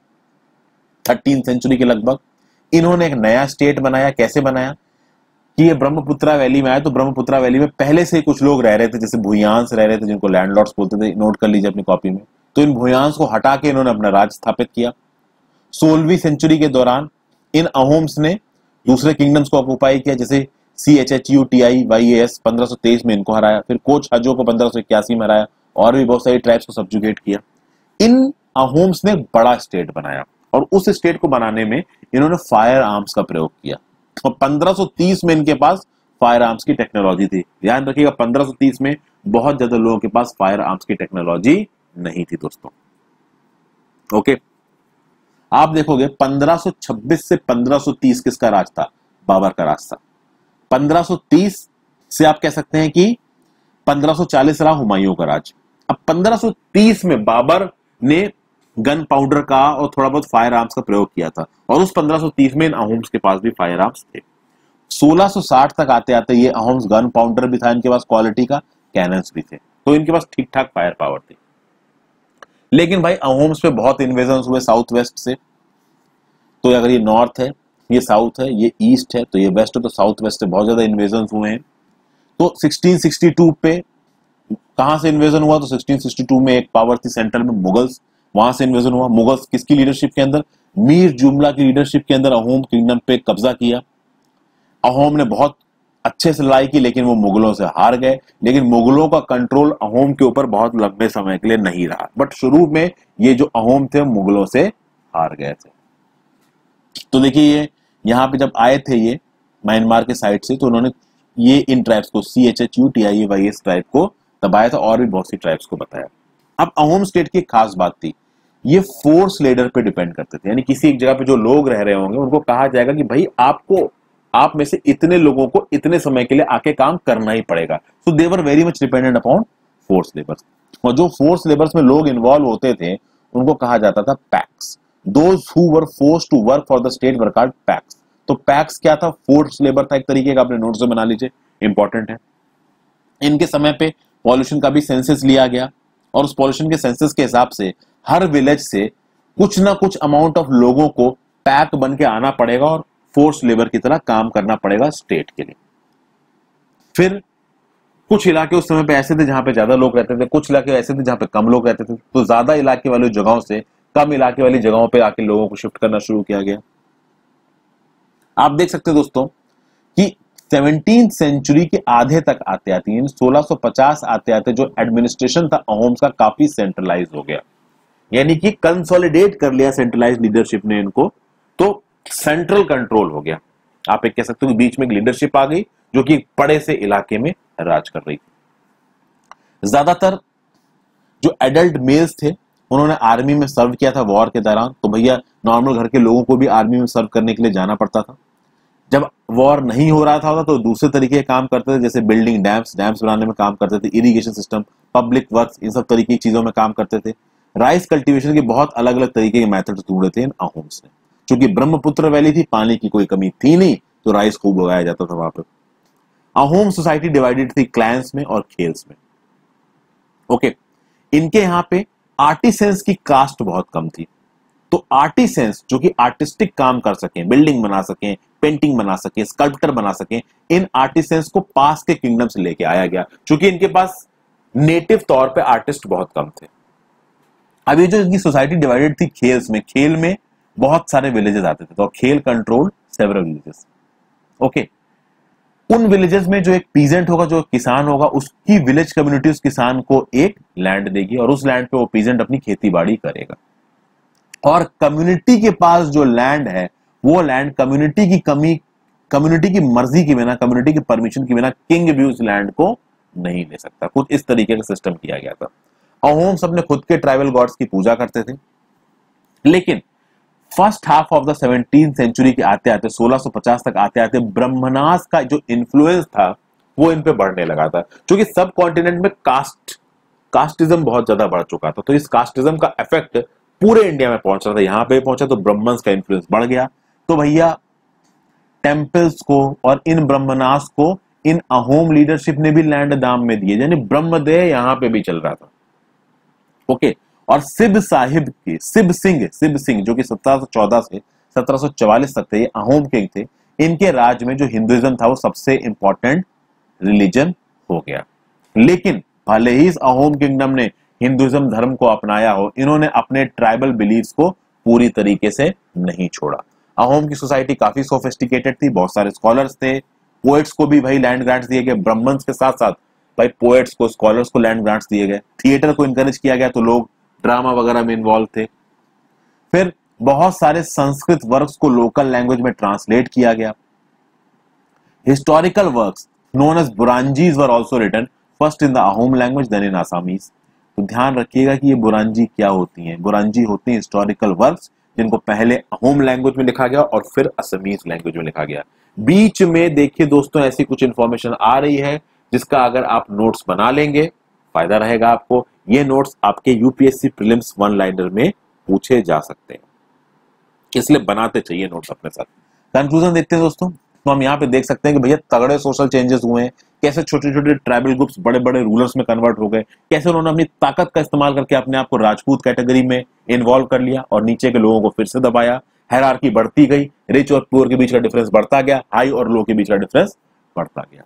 थर्टीन सेंचुरी के लगभग। इन्होंने एक नया स्टेट बनाया। कैसे बनाया कि ये ब्रह्मपुत्रा वैली में आए, तो ब्रह्मपुत्रा वैली में पहले से कुछ लोग रह रहे थे, जैसे भूयांस रह रहे थे, जिनको लैंडलॉर्ड्स बोलते थे, नोट कर लीजिए अपनी कॉपी में। तो इन भूयांस को हटा के इन्होंने अपना राज स्थापित किया। सोलहवीं सेंचुरी के दौरान इन अहोम्स ने दूसरे किंगडम्स को ऑक्युपाई किया, जैसे C H H U T I Y S पंद्रह सौ तेईस में इनको हराया, फिर कोच हजो को पंद्रह सौ इक्यासी में हराया, और भी बहुत सारी ट्राइब्स को सब्जुगेट किया। इन अहोम्स ने बड़ा स्टेट बनाया, और उस स्टेट को बनाने में इन्होंने फायर आर्म्स का प्रयोग किया। और पंद्रह सौ तीस में इनके पास फायर आर्म्स की टेक्नोलॉजी थी। ध्यान रखिएगा, पंद्रह सौ तीस में बहुत ज्यादा लोगों के पास फायर आर्म्स की टेक्नोलॉजी नहीं थी दोस्तों। ओके, आप देखोगे पंद्रह सौ छब्बीस से पंद्रह सौ तीस किसका राज था? बाबर का राज था। पंद्रह सौ तीस से आप कह सकते हैं कि पंद्रह सौ चालीस रहा हुमायूं का राज। अब पंद्रह सौ तीस में बाबर ने गन पाउडर का और थोड़ा बहुत फायर आर्म्स का प्रयोग किया था, और उस पंद्रह सौ तीस में इन अहोम्स के पास भी फायर आर्म्स थे। सोलह सौ साठ तक आते आते ये अहोम्स गन पाउडर भी था इनके पास, क्वालिटी का कैनन्स भी थे, तो इनके पास ठीक ठाक फायर पावर थी। लेकिन भाई अहोम्स पे बहुत इन्वेजन हुए साउथ वेस्ट से। तो अगर ये नॉर्थ है, ये साउथ है, ये ईस्ट है, तो ये वेस्ट है, तो साउथ वेस्ट से बहुत ज्यादा इन्वेजन हुए हैं। तो सिक्सटीन सिक्सटी टू पे कहां से इन्वेजन हुआ? तो सिक्सटीन सिक्सटी टू में एक पावर थी सेंट्रल में, मुगल्स, वहां से इन्वेजन हुआ। मुगल्स किसकी लीडरशिप के अंदर? मीर जुमला की लीडरशिप के अंदर अहोम किंगडम पे कब्जा किया। अहोम ने बहुत अच्छे से लड़ाई की, लेकिन वो मुगलों से हार गए। लेकिन मुगलों का कंट्रोल अहोम के ऊपर बहुत लंबे समय के लिए नहीं रहा, बट शुरू में ये जो अहोम थे मुगलों से हार गए थे। तो देखिए, ये यहाँ पे जब आए थे ये म्यांमार के साइड से, तो उन्होंने ये इन ट्राइब्स को C H H U T I Y S tribe को दबाया था, और भी बहुत सी ट्राइब्स को बताया। अब अहोम स्टेट की खास बात थी, ये फोर्स लीडर पे डिपेंड करते थे। यानी किसी एक जगह पे जो लोग रह रहे होंगे उनको कहा जाएगा कि भाई आपको, आप में से इतने लोगों को इतने समय के लिए आके काम करना ही पड़ेगा। So they were very much dependent upon force labours. और जो फोर्स लेबर्स में लोग इन्वॉल्व होते थे उनको कहा जाता था paiks. Those who were forced to work for the state were called paiks. तो पैक्स क्या था? फोर्स लेबर था एक तरीके का, अपने नोट्स में बना लीजिए, इंपॉर्टेंट है। इनके समय पे पॉल्यूशन का भी सेंसस लिया गया, और उस पॉल्यूशन के सेंसस के हिसाब से हर विलेज से कुछ ना कुछ अमाउंट ऑफ लोगों को पैक बन के आना पड़ेगा और फोर्स लेबर की तरह काम करना पड़ेगा स्टेट के लिए। फिर कुछ इलाके उस समय पे ऐसे थे जहां पे ज्यादा लोग रहते थे, कुछ इलाके ऐसे थे जहां पे कम लोग रहते थे। तो ज्यादा इलाके वाली जगहों से कम इलाके वाली जगहों पे आके लोगों को शिफ्ट करना शुरू किया गया। आप देख सकते हैं दोस्तों कि सेवनटीन्थ सेंचुरी के आधे तक आते आते, सोलह सौ पचास आते आते जो एडमिनिस्ट्रेशन था अहोम्स का काफी सेंट्रलाइज हो गया। यानी कि कंसोलिडेट कर लिया सेंट्रलाइज लीडरशिप ने इनको, तो सेंट्रल कंट्रोल हो गया। आप एक कह सकते हो कि बीच में एक लीडरशिप आ गई जो कि एक बड़े से इलाके में राज कर रही थी। ज्यादातर जो एडल्ट मेल्स थे उन्होंने आर्मी में सर्व किया था वॉर के दौरान। तो भैया नॉर्मल घर के लोगों को भी आर्मी में सर्व करने के लिए जाना पड़ता था। जब वॉर नहीं हो रहा था तो दूसरे तरीके के काम करते थे, जैसे बिल्डिंग डैम्स डैम्स बनाने में काम करते थे, इरिगेशन सिस्टम, पब्लिक वर्क्स, इन सब तरीके की चीजों में काम करते थे। राइस कल्टीवेशन के बहुत अलग अलग तरीके के मेथड ढूंढे थे इन अहोम्स ने। क्योंकि ब्रह्मपुत्र वैली थी, पानी की कोई कमी थी नहीं, तो राइस खूब उगाया जाता था वहां पर। अहोम सोसाइटी डिवाइडेड थी क्लैंस में और खेल्स में। ओके, इनके यहाँ पे आर्टिसेंस की कास्ट बहुत कम थी। तो आर्टिसेंस जो कि आर्टिस्टिक काम कर सकें, बिल्डिंग बना सकें, पेंटिंग बना सकें, स्कल्पटर बना सकें, इन आर्टिसेंस को पास के किंगडम से लेके आया गया, क्योंकि इनके पास नेटिव तौर पे आर्टिस्ट बहुत कम थे। अब ये जो इनकी सोसाइटी डिवाइडेड थी खेल्स में, खेल में बहुत सारे विलेजेस आते थे, तो khel control several villages. Okay, उन विलेजेस में जो एक पीजेंट होगा, जो किसान होगा, उसकी विलेज कम्युनिटी उस किसान को एक लैंड देगी और उस लैंड पे वो पीजेंट अपनी खेती बाड़ी करेगा। और कम्युनिटी के पास जो लैंड है वो लैंड कम्युनिटी की कमी, कम्युनिटी की मर्जी के बिना, कम्युनिटी की परमिशन के बिना किंग भी उस लैंड को नहीं ले सकता। कुछ इस तरीके का सिस्टम किया गया था। अहोम्स अपने खुद के ट्राइबल गॉड्स की पूजा करते थे, लेकिन first half of the seventeen century के आते आते सोलह सौ पचास तक आते आते ब्रह्मनास का जो इन्फ्लुएंस था वो इन पे बढ़ने लगा था, क्योंकि सब कॉन्टिनेंट में कास्ट कास्टिज्म बहुत ज्यादा बढ़ चुका था। तो इस कास्टिज्म का इफेक्ट पूरे इंडिया में पहुंच रहा था। यहां पे पहुंचा तो ब्राह्मण्स का इन्फ्लुएंस बढ़ गया। तो भैया टेम्पल्स को और इन ब्रह्मनास को इन अहोम लीडरशिप ने भी लैंड दाम में दिए, यानी ब्रह्मदेह यहां पे भी चल रहा था। ओके, और सिब साहिब के सिब सिंह सिब सिंह जो कि सत्रह सौ चौदह से सत्रह सौ चौवालीस तक थे, ये अहोम किंग थे। इनके राज में जो हिंदुइज्म था वो सबसे इंपॉर्टेंट रिलीजन हो गया। लेकिन भले ही इस अहोम किंगडम ने हिंदुइज्म धर्म को अपनाया हो, इन्होंने अपने ट्राइबल बिलीफ्स को पूरी तरीके से नहीं छोड़ा। अहोम की सोसाइटी काफी सोफिस्टिकेटेड थी, बहुत सारे स्कॉलर्स थे, पोएट्स को भी भाई लैंड ग्रांट्स दिए गए, ब्राह्मण्स के साथ साथ भाई पोएट्स को, स्कॉलर्स को लैंड ग्रांट्स दिए गए, थिएटर को इनकरेज किया गया, तो लोग ड्रामा वगैरह में इन्वॉल्व थे। फिर बहुत सारे संस्कृत वर्क्स को लोकल लैंग्वेज में ट्रांसलेट किया गया। Historical works known as buranjis were also written first in the Ahom language then in Assamese. तो ध्यान रखिएगा कि ये बुरांजी क्या होती हैं। बुरांजी होती हैं हिस्टोरिकल वर्क्स जिनको पहले अहोम लैंग्वेज में लिखा गया और फिर असमीज लैंग्वेज में लिखा गया। बीच में देखिए दोस्तों ऐसी कुछ इंफॉर्मेशन आ रही है जिसका अगर आप नोट्स बना लेंगे फायदा रहेगा आपको। ये नोट्स आपके यूपीएससी प्रीलिम्स वन लाइनर में पूछे जा सकते हैं, इसलिए बनाते चाहिए नोट्स अपने साथ। कंक्लूजन देखते हैं दोस्तों। तो हम यहाँ पे देख सकते हैं कि भैया तगड़े सोशल चेंजेस हुए हैं, कैसे छोटे छोटे ट्राइबल ग्रुप्स बड़े बड़े रूलर्स में कन्वर्ट हो गए, कैसे उन्होंने अपनी ताकत का इस्तेमाल करके अपने आप को राजपूत कैटेगरी में इन्वॉल्व कर लिया और नीचे के लोगों को फिर से दबाया। हायरार्की बढ़ती गई, रिच और पुअर के बीच का डिफरेंस बढ़ता गया, हाई और लो के बीच का डिफरेंस बढ़ता गया।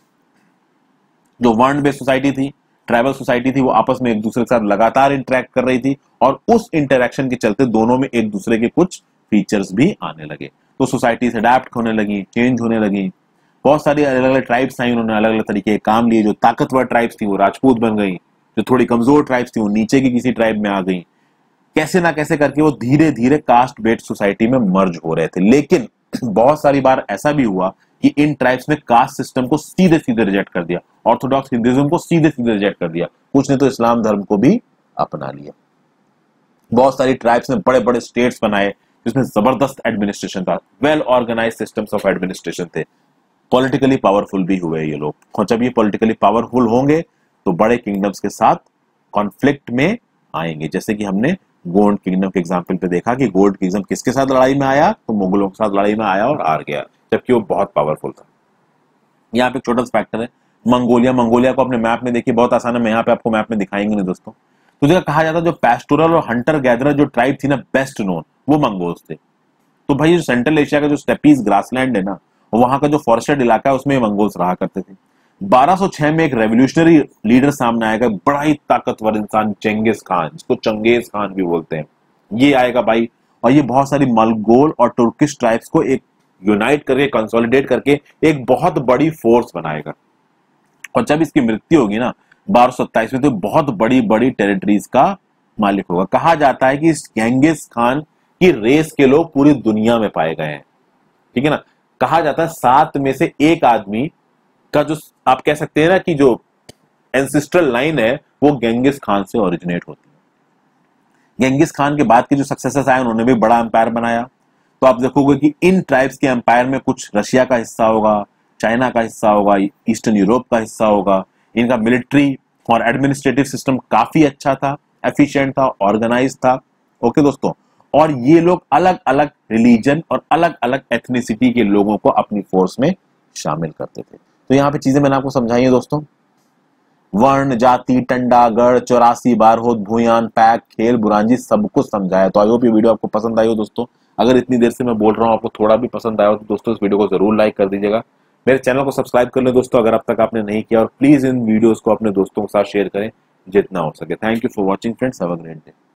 जो वर्ण बेस्ड सोसाइटी थी, ट्राइबल सोसाइटी थी, वो आपस में एक दूसरे के साथ लगातार इंटरेक्ट कर रही थी और उस इंटरेक्शन के चलते दोनों में एक दूसरे के कुछ फीचर्स भी आने लगे। तो सोसाइटीज अडेप्ट होने लगी, चेंज होने लगी। बहुत सारी अलग अलग ट्राइब्स आई, उन्होंने अलग अलग तरीके के काम लिए। जो ताकतवर ट्राइब्स थी वो राजपूत बन गई, जो थोड़ी कमजोर ट्राइब्स थी वो नीचे की किसी ट्राइब में आ गई। कैसे ना कैसे करके वो धीरे धीरे कास्ट बेस्ड सोसाइटी में मर्ज हो रहे थे। लेकिन बहुत सारी बार ऐसा भी हुआ कि इन ट्राइब्स ने कास्ट सिस्टम को सीधे सीधे रिजेक्ट कर दिया, ऑर्थोडॉक्स हिंदुइज्म को सीधे सीधे रिजेक्ट कर दिया, कुछ ने तो इस्लाम धर्म को भी अपना लिया। बहुत सारी ट्राइब्स ने बड़े बड़े स्टेट्स बनाए जिसमें जबरदस्त एडमिनिस्ट्रेशन था, well organize systems of administration थे, पॉलिटिकली पावरफुल भी हुए ये लोग। और जब ये पॉलिटिकली पावरफुल होंगे तो बड़े किंगडम्स के साथ कॉन्फ्लिक्ट में आएंगे। जैसे कि हमने गोंड किंगडम के एग्जाम्पल पे देखा कि गोंड किंगडम किसके साथ लड़ाई में आया, तो मुगलों के साथ लड़ाई में आया और हार गया, जबकि वो बहुत पावरफुल था। यहाँ पे छोटा सा फैक्टर है मंगोलिया। मंगोलिया को अपने मैप में देखिए, बहुत आसान है, मैं यहाँ पे आपको मैप में दिखाएंगे नहीं दोस्तों। तो जगह कहा जाता है जो पैस्टोरल और हंटर गैदरर जो ट्राइब थी ना, बेस्ट नोन, वो मंगोल्स थे। तो भाई जो सेंट्रल एशिया का जो स्टेपीज ग्रासलैंड है ना, वहां का जो फॉरेस्टेड इलाका है उसमें मंगोल्स रहा करते थे। बारह सौ छह में एक रेवोल्यूशनरी लीडर सामने आएगा, बड़ा ही ताकतवर इंसान, चंगेज खान, जिसको चंगेज खान भी बोलते हैं। ये आएगा भाई, और ये बहुत सारी मंगोल और तुर्किश ट्राइब्स को एक यूनाइट करके, कंसोलिडेट करके एक बहुत बड़ी फोर्स बनाएगा। और जब इसकी मृत्यु होगी ना बारह सौ सत्ताईस में, तो बहुत बड़ी बड़ी टेरिटरीज का मालिक होगा। कहा जाता है कि इस चंगेज खान की रेस के लोग पूरी दुनिया में पाए गए हैं, ठीक है ना। कहा जाता है सात में से एक आदमी का जो आप कह सकते हैं ना कि जो एंसिस्ट्रल लाइन है वो गेंगिस खान से ओरिजिनेट होती है। गेंगिस खान के बाद के जो सक्सेसर्स आए उन्होंने भी बड़ा एम्पायर बनाया। तो आप देखोगे कि इन ट्राइब्स के एम्पायर में कुछ रशिया का हिस्सा होगा, चाइना का हिस्सा होगा, ईस्टर्न यूरोप का हिस्सा होगा। इनका मिलिट्री और एडमिनिस्ट्रेटिव सिस्टम काफी अच्छा था, एफिशिएंट था, ऑर्गेनाइज था। ओके दोस्तों, और ये लोग अलग अलग रिलीजन और अलग अलग एथनिसिटी के लोगों को अपनी फोर्स में शामिल करते थे। तो यहाँ पे चीजें मैंने आपको समझाई है दोस्तों, वर्ण, जाति, टंडा, गढ़, चौरासी, बारहोद, भूयान, पैक, खेल, बुरांजी, सब कुछ समझाया। तो आई होप ये वीडियो आपको पसंद आई हो दोस्तों। अगर इतनी देर से मैं बोल रहा हूँ आपको थोड़ा भी पसंद आया हो तो दोस्तों इस वीडियो को जरूर लाइक कर दीजिएगा। मेरे चैनल को सब्सक्राइब कर लें दोस्तों अगर अब तक आपने नहीं किया, और प्लीज इन वीडियोस को अपने दोस्तों के साथ शेयर करें जितना हो सके। Thank you for watching friends, have a great day.